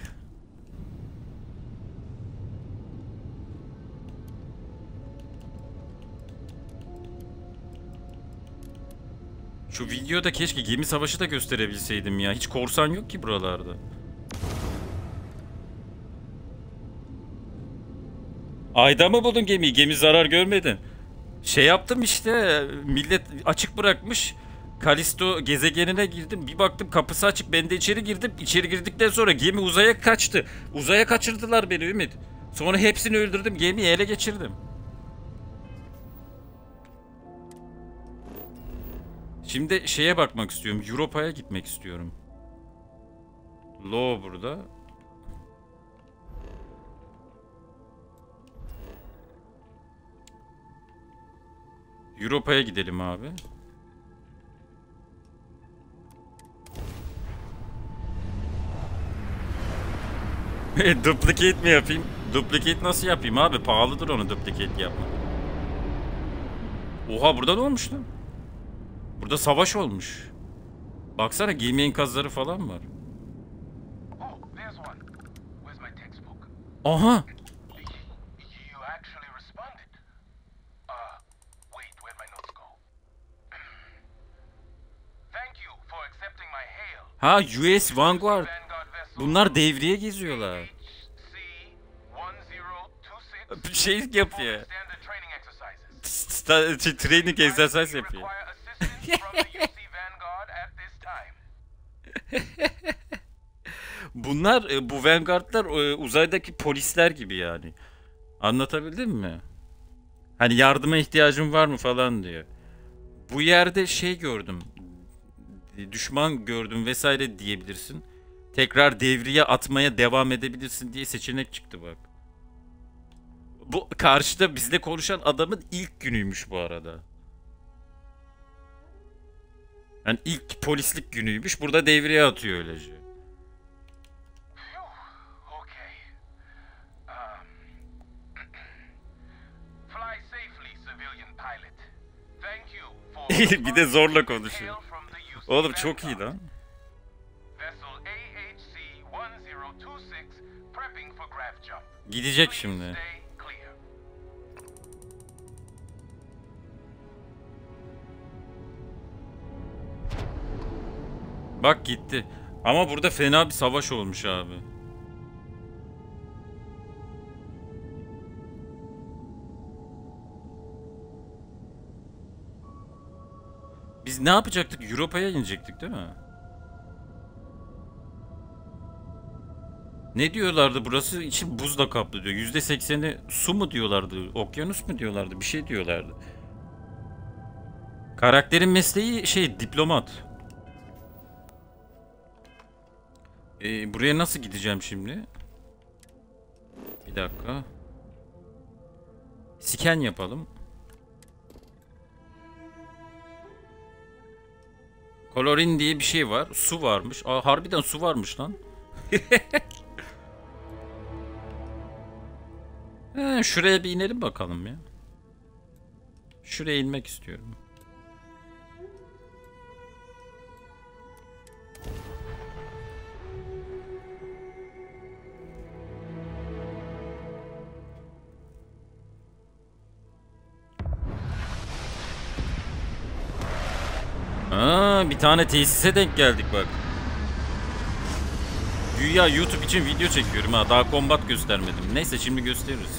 Şu videoda keşke gemi savaşı da gösterebilseydim ya. Hiç korsan yok ki buralarda. Ayda mı buldun gemiyi? Gemi zarar görmedin. Şey yaptım işte, millet açık bırakmış. Kalisto gezegenine girdim. Bir baktım kapısı açık. Ben de içeri girdim. İçeri girdikten sonra gemi uzaya kaçtı. Uzaya kaçırdılar beni Ümit. Sonra hepsini öldürdüm. Gemiyi ele geçirdim. Şimdi şeye bakmak istiyorum. Europa'ya gitmek istiyorum. Lo burada. Europa'ya gidelim abi. Duplicate mi yapayım? Duplicate nasıl yapayım abi? Pahalıdır onu duplicate yapmak. Oha burada ne olmuş lan? Burada savaş olmuş. Baksana gemi enkazları falan var. Aha! Ha US Vanguard. Bunlar devriye geziyorlar. Bir şey yapıyor. Training exercise yapıyor. Bunlar bu Vanguard'lar uzaydaki polisler gibi yani. Anlatabildim mi? Hani yardıma ihtiyacın var mı falan diyor. Bu yerde şey gördüm. Düşman gördüm vesaire diyebilirsin. Tekrar devriye atmaya devam edebilirsin diye seçenek çıktı bak. Bu karşıda bizle konuşan adamın ilk günüymüş bu arada. Yani ilk polislik günüymüş. Burada devriye atıyor öylece. pilot. Thank you for Bir de zorla konuşuyor. Oğlum çok iyi lan. Vessel AHC-1026 prepping for grav jump. Gidecek Please şimdi. stay clear. Bak gitti. Ama burada fena bir savaş olmuş abi. Biz ne yapacaktık? Europa'ya inecektik değil mi? Ne diyorlardı? Burası içi buzla kaplı diyor. %80'i su mu diyorlardı? Okyanus mu diyorlardı? Bir şey diyorlardı. Karakterin mesleği diplomat. Buraya nasıl gideceğim şimdi? Bir dakika. Scan yapalım. Kolorin diye bir şey var. Su varmış. Aa, harbiden su varmış lan. Şuraya bir inelim bakalım ya. Şuraya inmek istiyorum. Bir tane tesise denk geldik bak. Güya YouTube için video çekiyorum ha. Daha kombat göstermedim. Neyse şimdi gösteririz.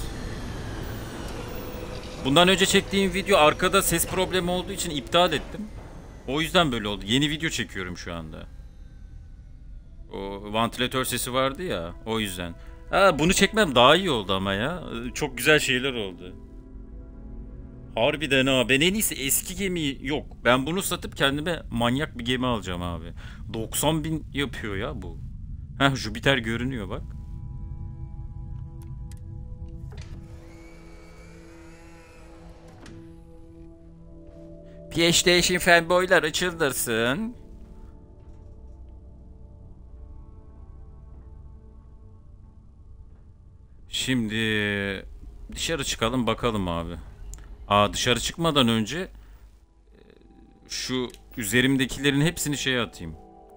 Bundan önce çektiğim video arkada ses problemi olduğu için iptal ettim. O yüzden böyle oldu. Yeni video çekiyorum şu anda. O vantilatör sesi vardı ya. O yüzden. Bunu çekmem daha iyi oldu ama ya. Çok güzel şeyler oldu. Harbiden ha. Ben en iyisi eski gemi yok. Ben bunu satıp kendime manyak bir gemi alacağım abi. 90.000 yapıyor ya bu. Jüpiter görünüyor bak. PlayStation fanboylar açıldırsın. Şimdi dışarı çıkalım bakalım abi. Dışarı çıkmadan önce şu üzerimdekilerin hepsini şeye atayım.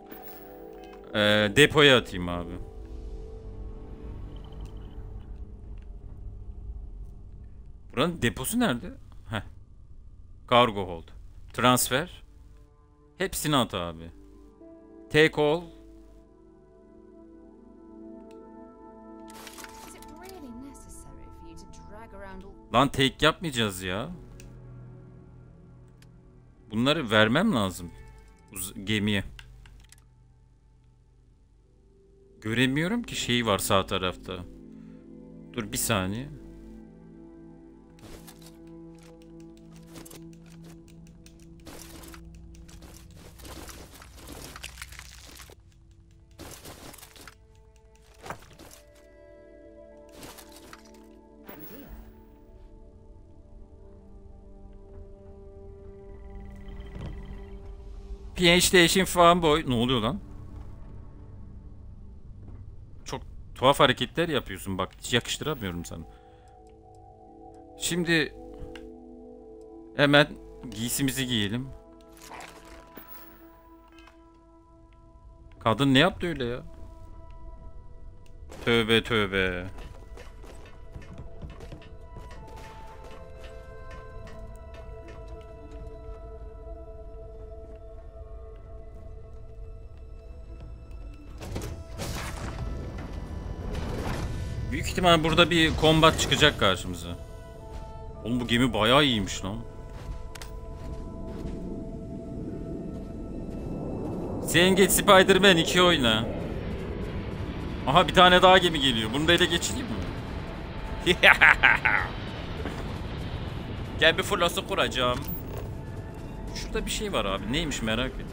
Depoya atayım abi. Buranın deposu nerede? Cargo hold. Transfer. Hepsini at abi. Take all. Lan take yapmayacağız ya. Bunları vermem lazım. Gemiye. Göremiyorum ki şey var sağ tarafta. Dur bir saniye. PlayStation fanboy. Ne oluyor lan? Çok tuhaf hareketler yapıyorsun bak. Hiç yakıştıramıyorum sana. Şimdi hemen giysimizi giyelim. Kadın ne yaptı öyle ya? Tövbe tövbe. Büyük ihtimal burada bir kombat çıkacak karşımıza. Oğlum bu gemi bayağı iyiymiş lan. Sen geç Spider-Man 2 oyna. Aha bir tane daha gemi geliyor. Bunu da ele geçireyim mi? Gemi flosu kuracağım. Şurada bir şey var abi. Neymiş merak ettim.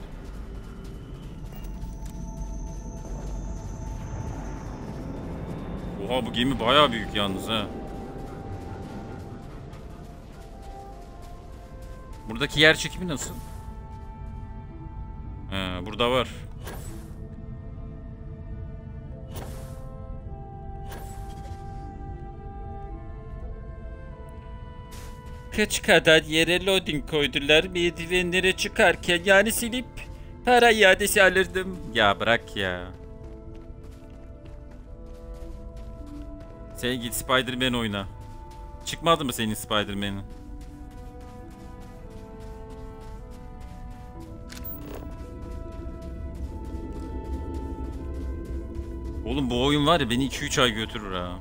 Oha bu gemi bayağı büyük yalnız ha. Buradaki yer çekimi nasıl? Burada var. birkaç kadar yere loading koydular. Merdivenlere çıkarken yani silip para iadesi alırdım. Ya bırak ya. Sen git Spider-Man oyna. Çıkmadı mı senin Spider-Man'in? Oğlum bu oyun var ya beni 2-3 ay götürür ha.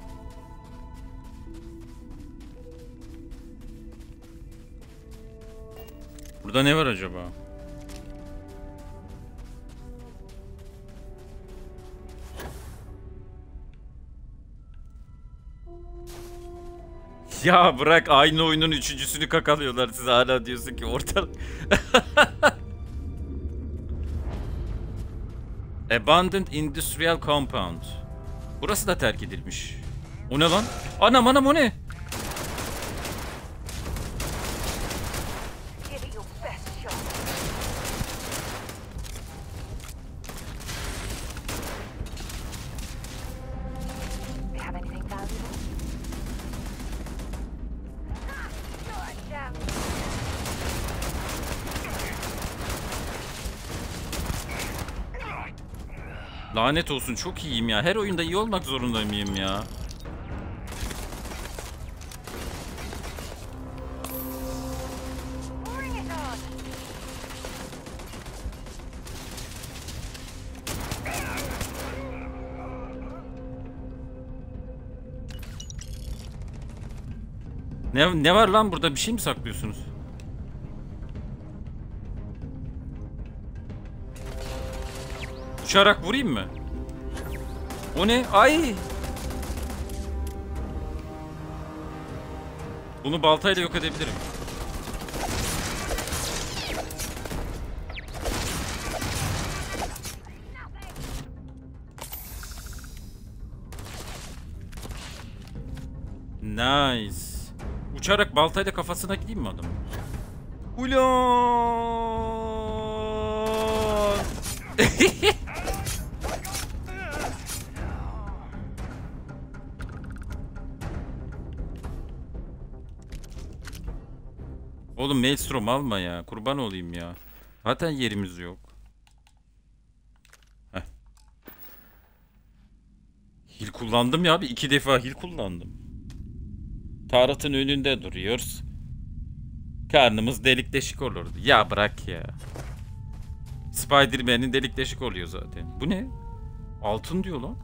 Burada ne var acaba? Ya bırak, aynı oyunun üçüncüsünü kakalıyorlar, siz hala diyorsun ki ortalık. Abandoned Industrial Compound. Burası da terk edilmiş. O ne lan? Anam anam, o ne? Give it your best shot. Do you have anything valuable? Lanet olsun, çok iyiyim ya. Her oyunda iyi olmak zorunda mıyım ya? Bring it on. Ne var lan burada? Bir şey mi saklıyorsunuz? Uçarak vurayım mı? O ne? Ay! Bunu baltayla yok edebilirim. Nice. Uçarak baltayla kafasına gideyim mi adam? Ulan! Oğlum Maelstrom alma ya. Kurban olayım ya. Zaten yerimiz yok. Heh. Hil kullandım ya abi. 2 defa hil kullandım. Tarat'ın önünde duruyoruz. Karnımız delik deşik olurdu. Ya bırak ya. Spider-Man'in delik deşik oluyor zaten. Bu ne? Altın diyor lan.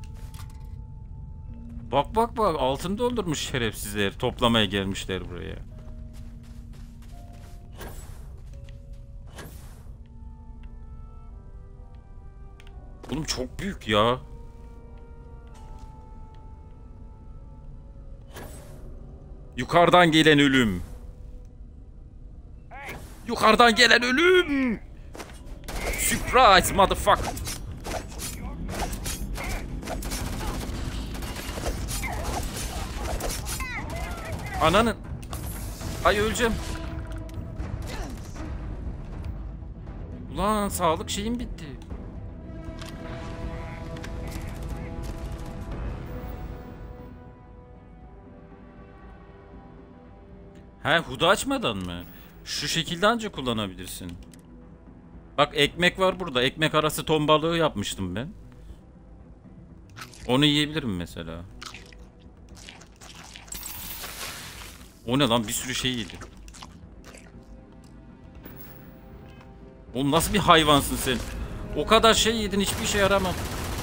Bak bak bak. Altın doldurmuş şerefsizler. Toplamaya gelmişler buraya. Oğlum çok büyük ya. Yukarıdan gelen ölüm. Yukarıdan gelen ölüm. Surprise motherfucker. Ananın. Ay öleceğim. Ulan sağlık şeyim bitti. He, huda açmadan mı? Şu şekilde anca kullanabilirsin. Bak ekmek var burada. Ekmek arası ton balığı yapmıştım ben. Onu yiyebilirim mesela. O ne lan, bir sürü şey yedi. Oğlum nasıl bir hayvansın sen? O kadar şey yedin, hiçbir işe yaramam.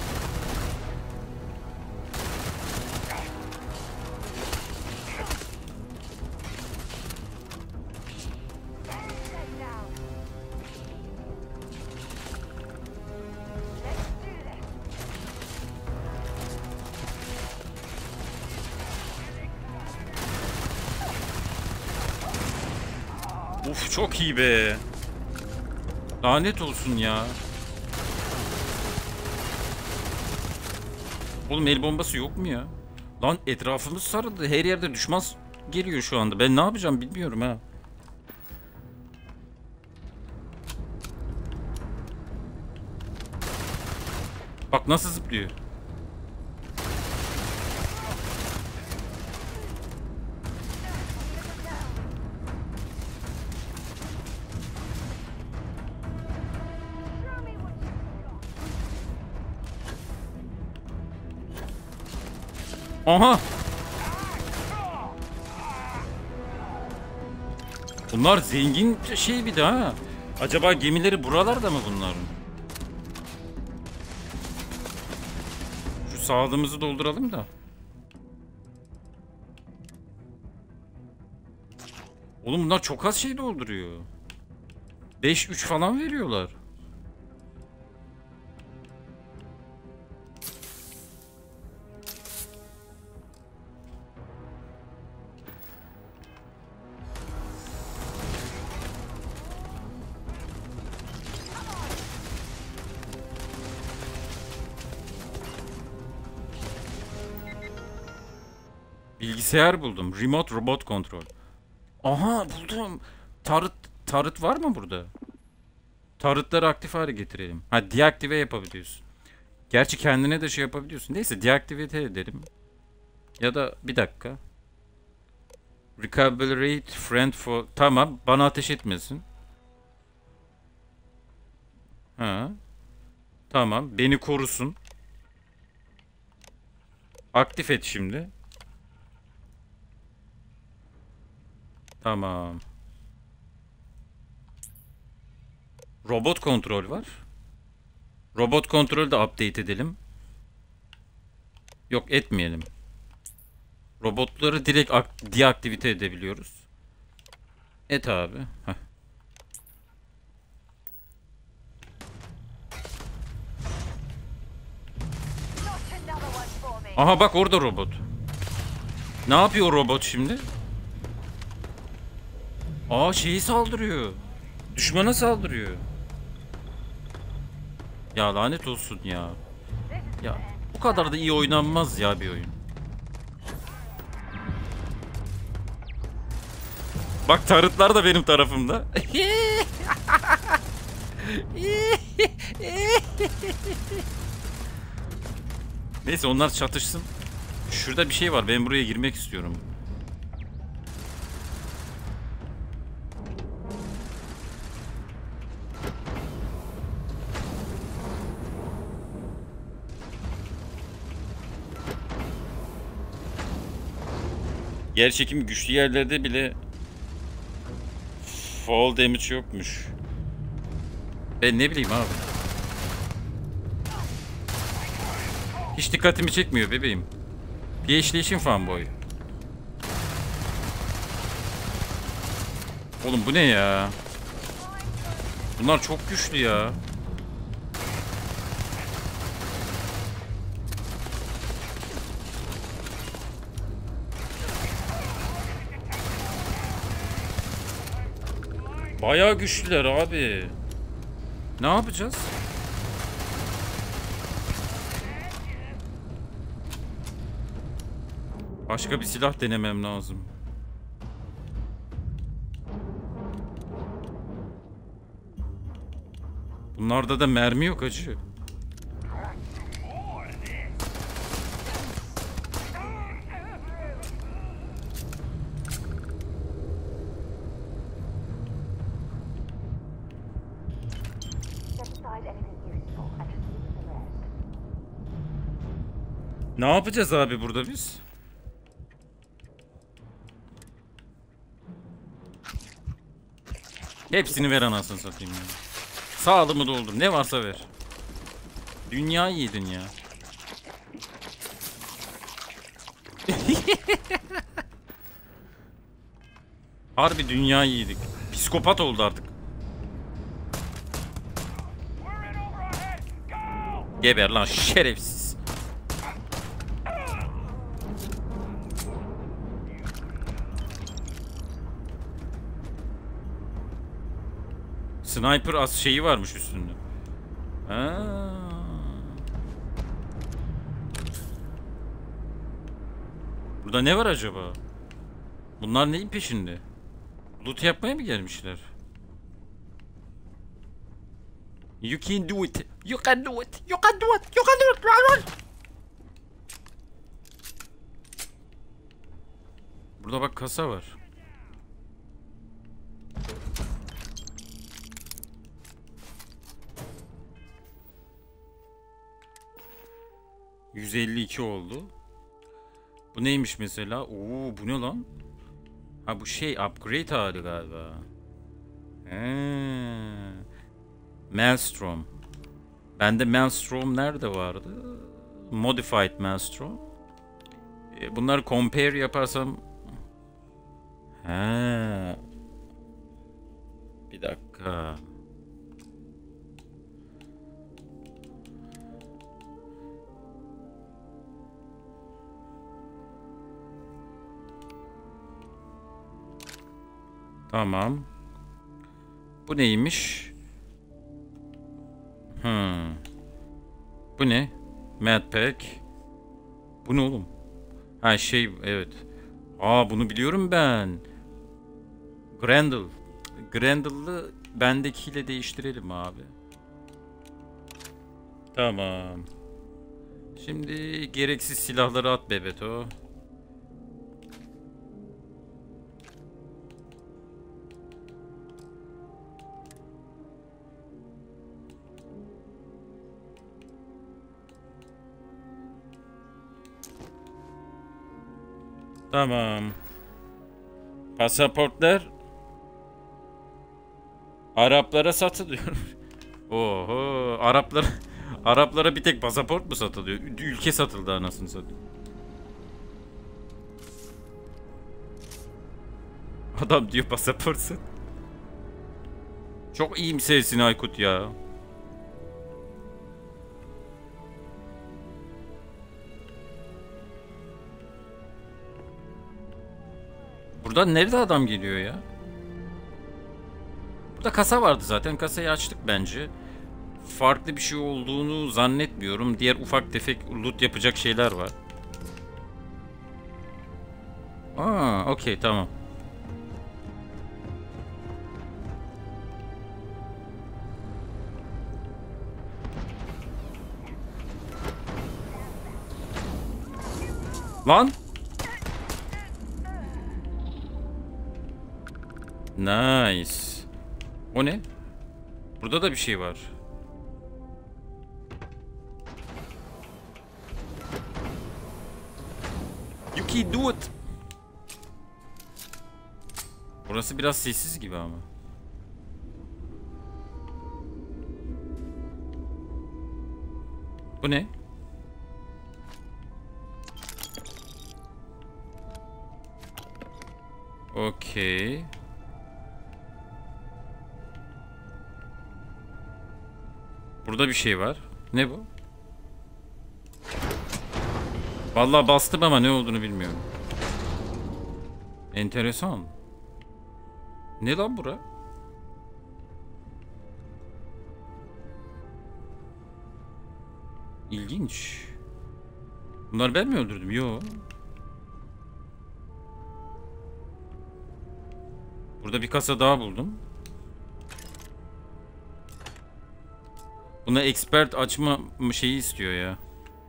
Uf çok iyi be. Lanet olsun ya. Oğlum el bombası yok mu ya? Lan etrafımız sarıldı. Her yerde düşman geliyor şu anda. Ben ne yapacağım bilmiyorum ha. Bak nasıl zıplıyor. Aha! Bunlar zengin şey bir daha. Acaba gemileri buralarda mı bunların? Şu sağlığımızı dolduralım da. Oğlum bunlar çok az şey dolduruyor. 5-3 falan veriyorlar. Bilgisayar buldum. Remote robot control. Aha buldum. Tarıt var mı burada? Tarıtları aktif hale getirelim. Ha, deaktive yapabiliyorsun. Gerçi kendine de şey yapabiliyorsun. Neyse deaktive edelim. Ya da bir dakika. Recalibrate friend for... Tamam, bana ateş etmesin. Ha. Tamam, beni korusun. Aktif et şimdi. Tamam. Robot kontrol var. Robot kontrolü de update edelim. Yok, etmeyelim. Robotları direkt deaktivite edebiliyoruz. Et abi. Heh. Aha bak, orada robot. Ne yapıyor robot şimdi? Aa, şeyi saldırıyor. Düşmana saldırıyor. Ya lanet olsun ya. Ya bu kadar da iyi oynanmaz ya bir oyun. Bak, tarıtlar da benim tarafımda. Neyse, onlar çatışsın. Şurada bir şey var. Ben buraya girmek istiyorum. Yerçekim güçlü yerlerde bile fall damage yokmuş. Ben ne bileyim abi. Hiç dikkatimi çekmiyor bebeğim. PlayStation fanboy. Oğlum bu ne ya? Bunlar çok güçlü ya. Bayağı güçlüler abi. Ne yapacağız? Başka bir silah denemem lazım. Bunlarda da mermi yok acı. Ne yapacağız abi burada biz? Hepsini ver anasını satayım ya. Sağlığımı doldur. Ne varsa ver. Dünyayı yedin ya. Harbi dünyayı yedik. Psikopat oldu artık. Geber lan şerefsiz. Sniper az şeyi varmış üstünde. Ha. Burada ne var acaba? Bunlar neyin peşinde? Loot yapmaya mı gelmişler? You can do it. You can do it. You can do it. You can do it. Run, run. Burada bak, kasa var. %52 oldu. Bu neymiş mesela? Oo, bu ne lan? Ha, bu şey upgrade hali galiba. He. Maelstrom. Bende Maelstrom nerede vardı? Modified Maelstrom. Bunları compare yaparsam... He. Bir dakika. Tamam. Bu neymiş? Bu ne? Madpack. Bu ne oğlum? Ha şey, evet. Aa, bunu biliyorum ben. Grendel. Grendel'ı bendekiyle değiştirelim abi. Tamam. Şimdi gereksiz silahları at Bebeto. Tamam. Pasaportlar Araplara satılıyor. Oho, Araplara bir tek pasaport mu satılıyor? Ülke satıldı anasını satayım. Adam diyor pasaport sat. Çok iyimsersin Aykut ya. Buradan nerede adam geliyor ya? Burada kasa vardı zaten. Kasayı açtık bence. Farklı bir şey olduğunu zannetmiyorum. Diğer ufak tefek loot yapacak şeyler var. Aa, okey, tamam. Lan! Nice. O ne? Burada da bir şey var. You can do it. Burası biraz sessiz gibi ama. Bu ne? Okey. Burada bir şey var. Ne bu? Vallahi bastım ama ne olduğunu bilmiyorum. Enteresan. Ne lan bura? İlginç. Bunları ben mi öldürdüm? Yo. Burada bir kasa daha buldum. Buna expert açma şeyi istiyor ya.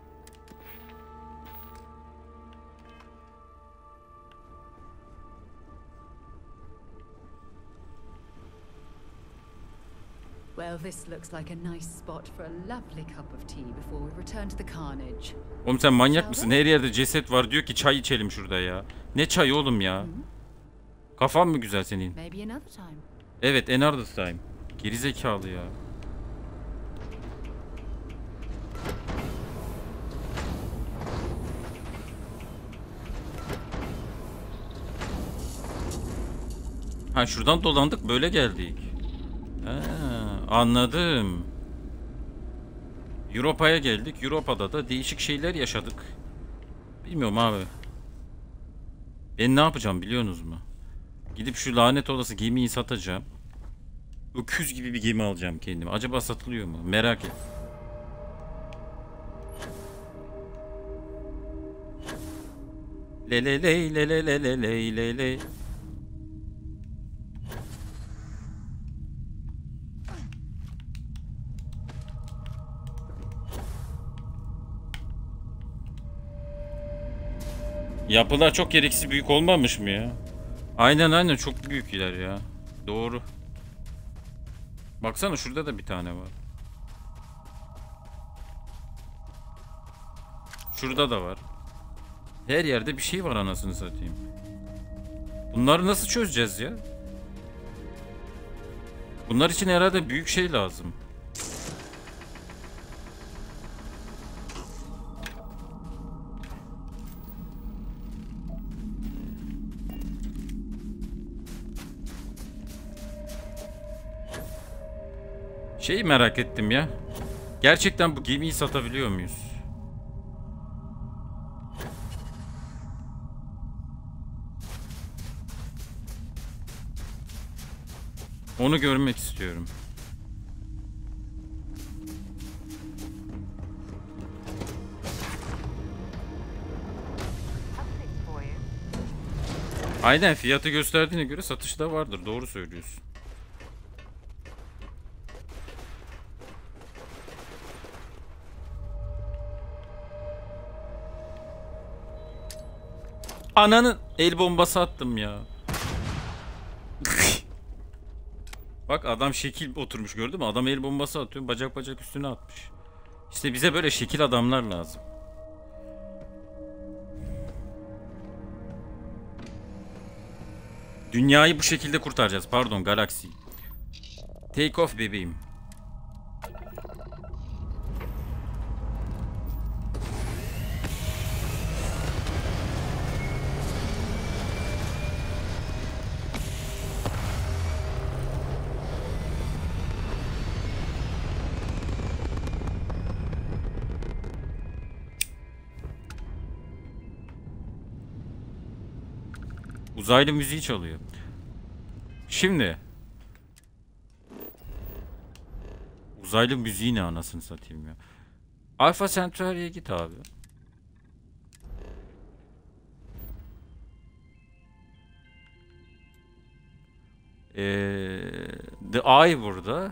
Well, this looks like a nice spot for a lovely cup of tea before we return to the carnage. Oğlum sen manyak mısın? Her yerde ceset var, diyor ki çay içelim şurada ya. Ne çay oğlum ya? Kafan mı güzel senin? Maybe another time. Evet, another time. Geri zekalı ya. Ha, şuradan dolandık, böyle geldik. Ha, anladım. Europa'ya geldik. Europa'da da değişik şeyler yaşadık. Bilmiyorum abi. Ben ne yapacağım biliyorsunuz mu? Gidip şu lanet olası gemiyi satacağım. Öküz gibi bir gemi alacağım kendime. Acaba satılıyor mu? Merak et. Le le le le le le le le le le. Yapılar çok gereksiz büyük olmamış mı ya? Aynen çok büyükler ya. Doğru. Baksana şurada da bir tane var. Şurada da var. Her yerde bir şey var anasını satayım. Bunları nasıl çözeceğiz ya? Bunlar için herhalde büyük şey lazım. Şeyi merak ettim ya. Gerçekten bu gemiyi satabiliyor muyuz? Onu görmek istiyorum. Something for you. Aynen, fiyatı gösterdiğine göre satışta vardır. Doğru söylüyorsun. Ananın el bombası attım ya. Bak adam şekil oturmuş, gördün mü? Adam el bombası atıyor, bacak bacak üstüne atmış. İşte bize böyle şekil adamlar lazım. Dünyayı bu şekilde kurtaracağız. Pardon, galaksiyi. Take off bebeğim. Uzaylı müziği çalıyor. Şimdi. Uzaylı müziği ne anasını satayım ya. Alpha Centauri'ye git abi. The Eye burada.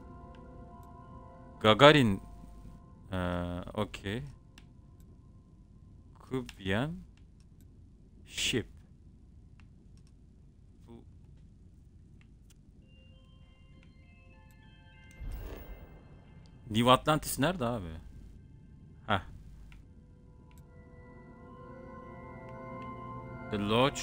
Gagarin. Okay. Kubian. Ship. New Atlantis nerede abi? Heh. The Lodge.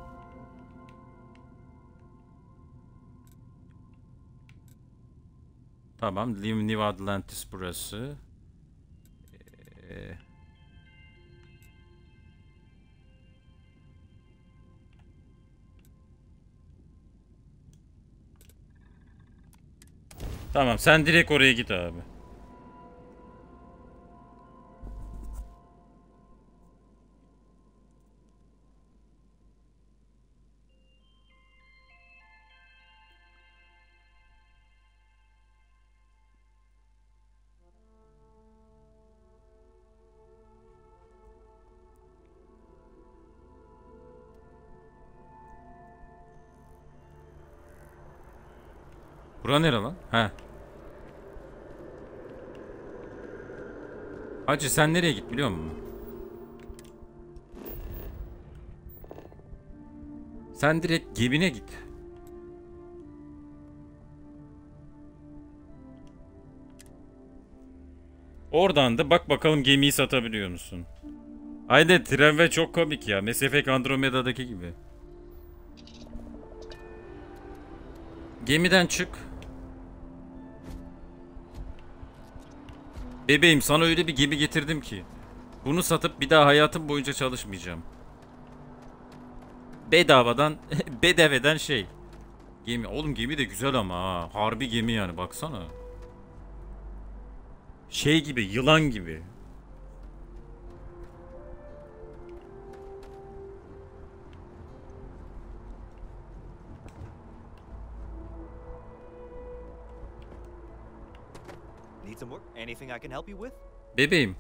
Tamam. New Atlantis burası. Tamam, sen direkt oraya git abi. Bura nere lan? He. Hacı sen nereye git biliyor musun? Sen direkt gemine git. Oradan da bak bakalım gemiyi satabiliyor musun? Aynen, tren ve çok komik ya. Mass Effect Andromeda'daki gibi. Gemiden çık. Bebeğim, sana öyle bir gemi getirdim ki. Bunu satıp bir daha hayatım boyunca çalışmayacağım. Bedavadan, bedaveden şey. Gemi. Oğlum gemi de güzel ama ha. Harbi gemi yani, baksana. Şey gibi, yılan gibi. Need some work? Anything I can help you with? Bebeğim.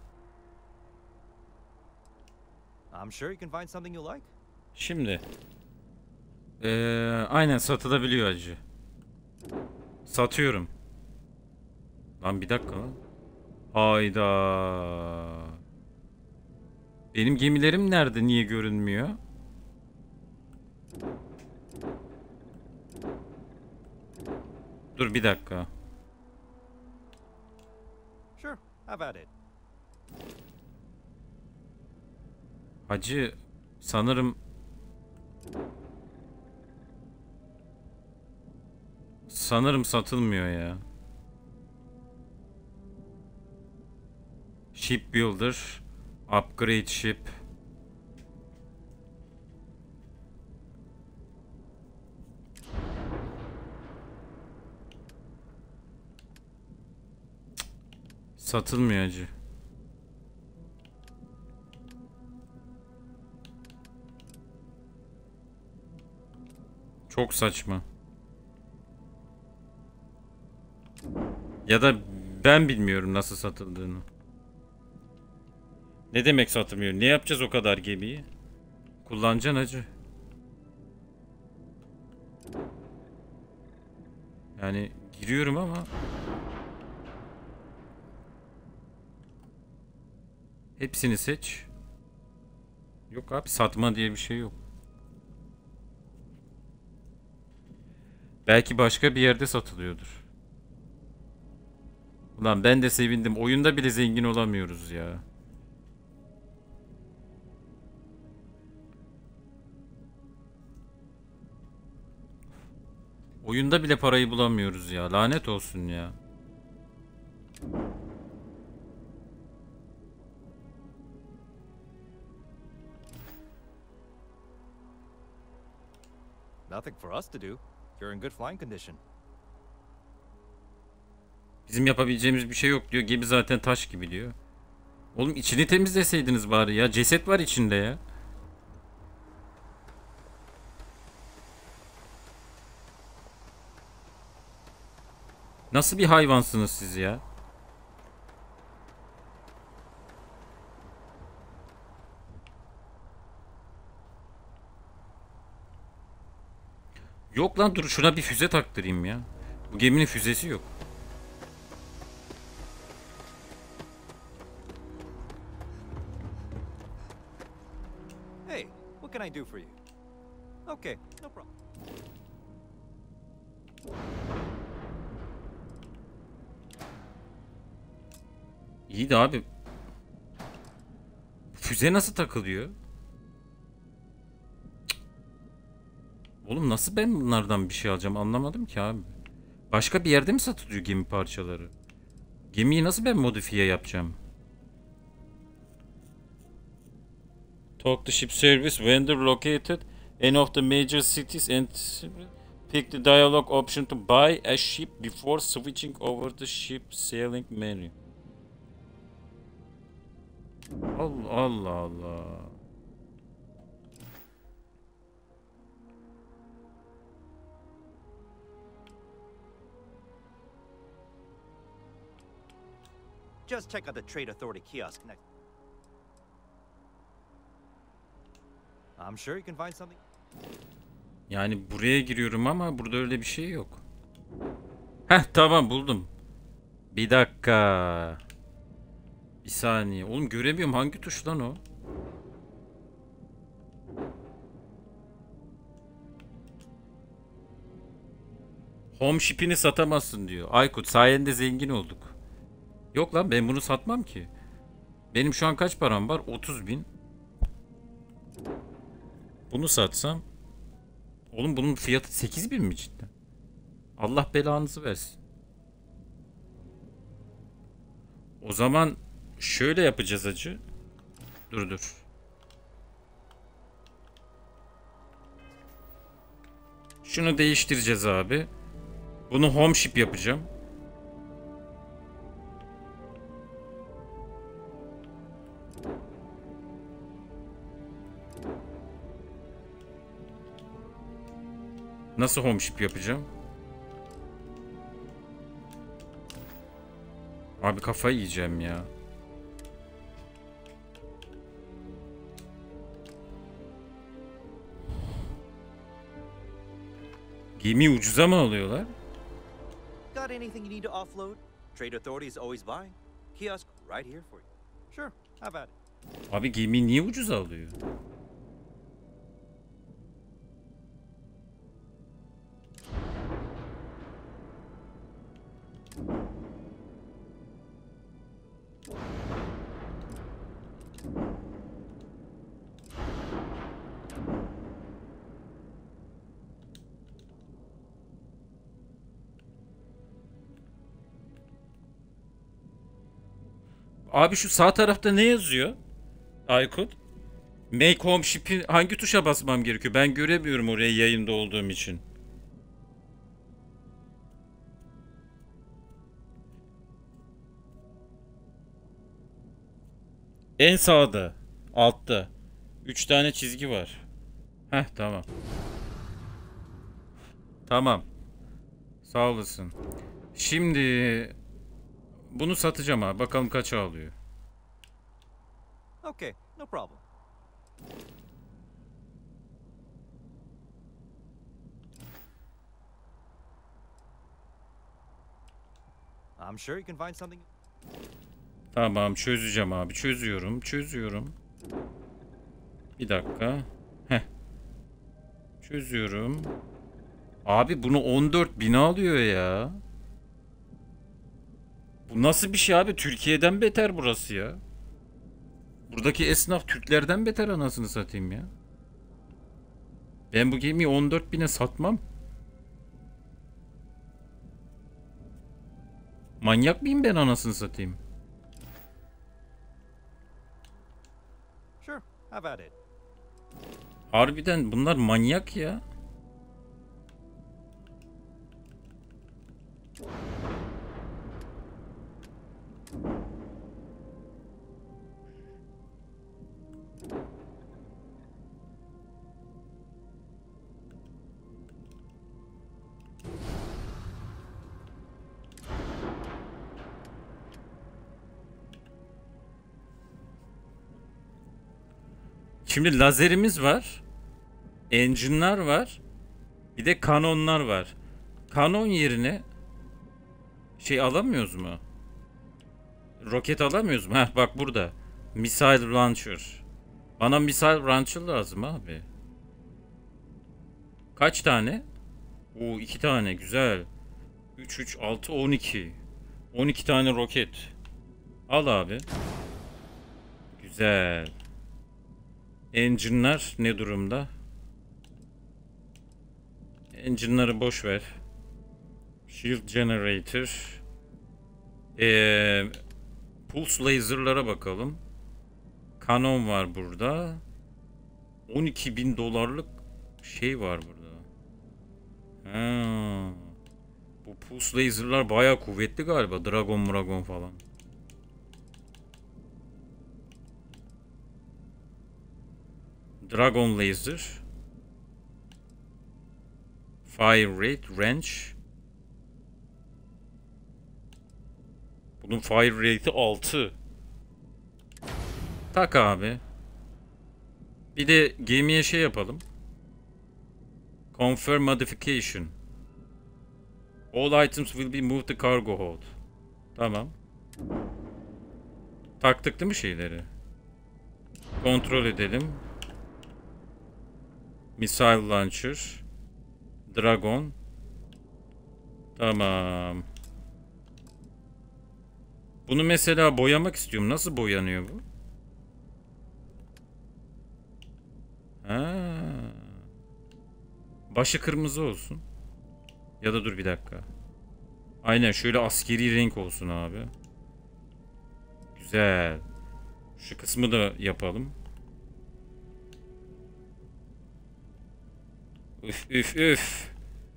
I'm sure you can find something you like. Şimdi. Aynen satılabiliyor acı. Satıyorum. Lan bir dakika lan. Hayda. Benim gemilerim nerede? Niye görünmüyor? Dur bir dakika. Sure, have at it. Hacı sanırım satılmıyor ya. Shipbuilder, upgrade ship. Satılmıyor hacı. Çok saçma. Ya da ben bilmiyorum nasıl satıldığını. Ne demek satılmıyor? Ne yapacağız o kadar gemiyi? Kullanacaksın hacı. Yani giriyorum ama hepsini seç. Yok abi, satma diye bir şey yok. Belki başka bir yerde satılıyordur. Ulan ben de sevindim. Oyunda bile zengin olamıyoruz ya. Oyunda bile parayı bulamıyoruz ya. Lanet olsun ya. Nothing for us to do. You're in good flying condition. Bizim yapabileceğimiz bir şey yok diyor. Gemi zaten taş gibi diyor. Oğlum içini temizleseydiniz bari ya. Ceset var içinde ya. Nasıl bir hayvansınız siz ya? Yok lan, dur şuna bir füze taktırayım ya. Bu geminin füzesi yok. Hey, what can I do for you? Okay, no problem. İyi de abi. Füze nasıl takılıyor? Cık. Oğlum nasıl ben bunlardan bir şey alacağım anlamadım ki abi. Başka bir yerde mi satılıyor gemi parçaları? Gemiyi nasıl ben modifiye yapacağım? Talk to ship service vendor located any of the major cities and pick the dialogue option to buy a ship before switching over the ship sailing menu. Allah Allah Allah. Just check out the Trade Authority kiosk next. I'm sure you can find something. Yani buraya giriyorum ama burada öyle bir şey yok. Heh, tamam buldum. Bir dakika. Bir saniye. Oğlum göremiyorum, hangi tuş lan o? Home ship'ini satamazsın diyor. Aykut sayende zengin olduk. Yok lan, ben bunu satmam ki. Benim şu an kaç param var? 30.000. Bunu satsam. Oğlum bunun fiyatı 8.000 mi cidden? Allah belanızı versin. O zaman şöyle yapacağız hacı. Dur. Şunu değiştireceğiz abi. Bunu home ship yapacağım. Nasıl home ship yapacağım? Abi kafayı yiyeceğim ya. Gemi ucuza mı alıyorlar? Got anything you need to offload? Trade Authority is always buying. Kiosk right here for you. Sure, have at it. Abi gemi niye ucuza alıyor? Abi şu sağ tarafta ne yazıyor? Aykut. Make home ship'i hangi tuşa basmam gerekiyor? Ben göremiyorum oraya yayında olduğum için. En sağda. Altta. 3 tane çizgi var. Heh, tamam. Tamam. Sağ olasın. Şimdi bunu satacağım abi. Bakalım kaça alıyor. Okay, no problem. I'm sure you can find something. Tamam, çözeceğim abi. Çözüyorum. Bir dakika. Heh. Çözüyorum. Abi bunu 14.000 alıyor ya. Bu nasıl bir şey abi? Türkiye'den beter burası ya. Buradaki esnaf Türklerden beter, anasını satayım ya. Ben bu gemiyi 14.000'e satmam. Manyak mıyım ben, anasını satayım? Sure, have at it. Harbiden bunlar manyak ya. Şimdi lazerimiz var. Engine'lar var. Bir de kanonlar var. Kanon yerine şey alamıyoruz mu? Roket alamıyoruz mu? Heh, bak burada. Missile launcher. Bana missile launcher lazım abi. Kaç tane? Oo, 2 tane, güzel. 3 3 6 12. 12 tane roket. Al abi. Güzel. Engine'lar ne durumda? Engine'ları boş ver. Shield generator. Pulse laser'lara bakalım. Kanon var burada. 12.000 dolarlık şey var burada. Ha. Bu pulse laser'lar bayağı kuvvetli galiba. Dragon falan. Dragon laser. Fire rate, range. Bunun fire rate'i 6. Tak abi. Bir de gemiye şey yapalım. Confirm modification. All items will be moved to cargo hold. Tamam. Taktık değil mi şeyleri? Kontrol edelim. Missile launcher. Dragon. Tamam. Bunu mesela boyamak istiyorum. Nasıl boyanıyor bu? Ha. Başı kırmızı olsun. Ya da dur bir dakika. Aynen şöyle askeri renk olsun abi. Güzel. Şu kısmı da yapalım. Üf üf üf.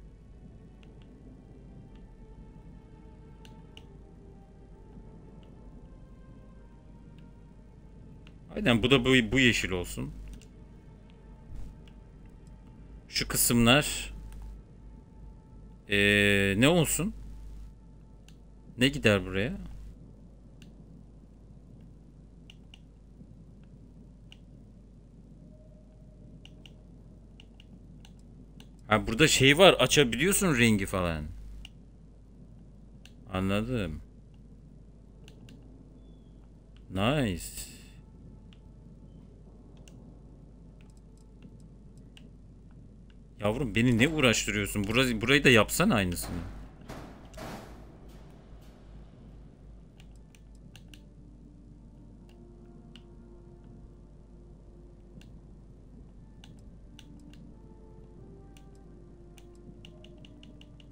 Aynen bu da bu yeşil olsun. Şu kısımlar ne olsun? Ne gider buraya? Ha, burada şey var, açabiliyorsun rengi falan. Anladım. Nice. Yavrum beni ne uğraştırıyorsun? Burayı da yapsana aynısını.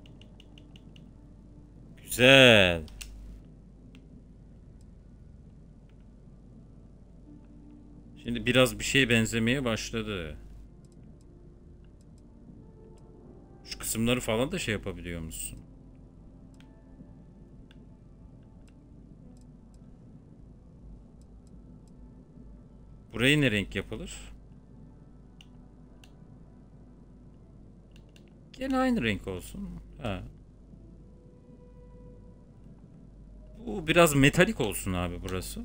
Güzel. Şimdi biraz bir şeye benzemeye başladı. Şu kısımları falan da şey yapabiliyor musun? Burayı ne renk yapılır? Gene aynı renk olsun. Ha. Bu biraz metalik olsun abi burası.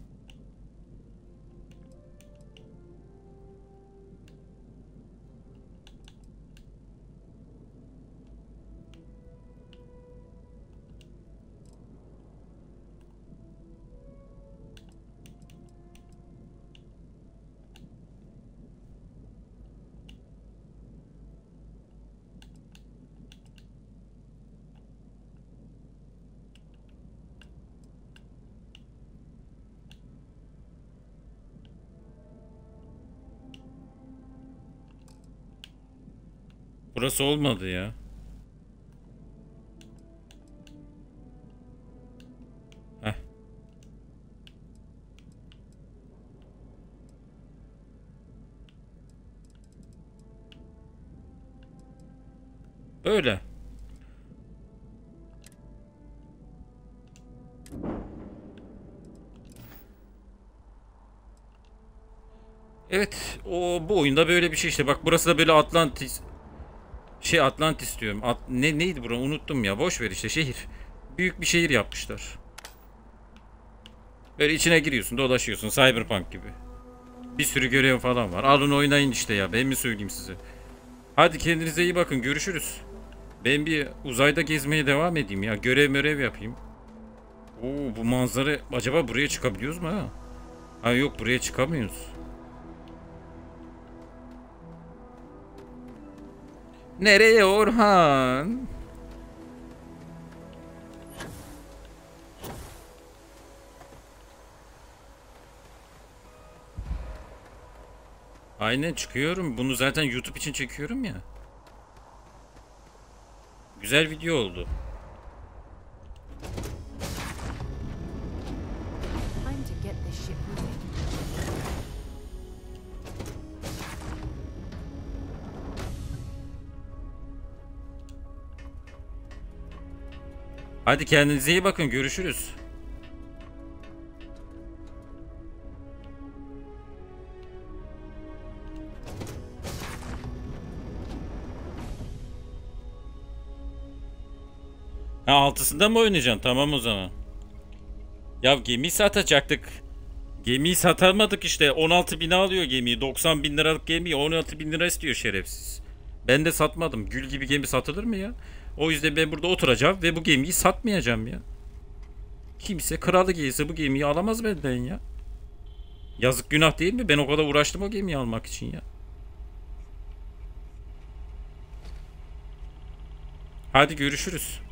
Burası olmadı ya. Heh. Böyle. Evet, bu oyunda böyle bir şey işte. Bak burası da böyle Atlantis diyorum. Neydi bura? Unuttum ya. Boş ver işte şehir. Büyük bir şehir yapmışlar. Böyle içine giriyorsun, dolaşıyorsun Cyberpunk gibi. Bir sürü görev falan var. Alın oynayın işte ya. Ben mi söyleyeyim size? Hadi kendinize iyi bakın. Görüşürüz. Ben bir uzayda gezmeye devam edeyim ya. Görev yapayım. Oo, bu manzara acaba buraya çıkabiliyoruz mu ha? Ha yok, buraya çıkamıyoruz. Nereye Orhan? Aynen çıkıyorum. Bunu zaten YouTube için çekiyorum ya. Güzel video oldu. Time to get this ship moving. Hadi kendinize iyi bakın. Görüşürüz. Ha, altısında mı oynayacaksın? Tamam o zaman. Ya gemiyi satacaktık. Gemiyi satamadık işte. 16 bin alıyor gemiyi. 90 bin liralık gemiyi 16 bin lira istiyor şerefsiz. Ben de satmadım. Gül gibi gemi satılır mı ya? O yüzden ben burada oturacağım ve bu gemiyi satmayacağım ya. Kimse kralı giyse bu gemiyi alamaz benden ya. Yazık günah değil mi? Ben o kadar uğraştım o gemiyi almak için ya. Hadi görüşürüz.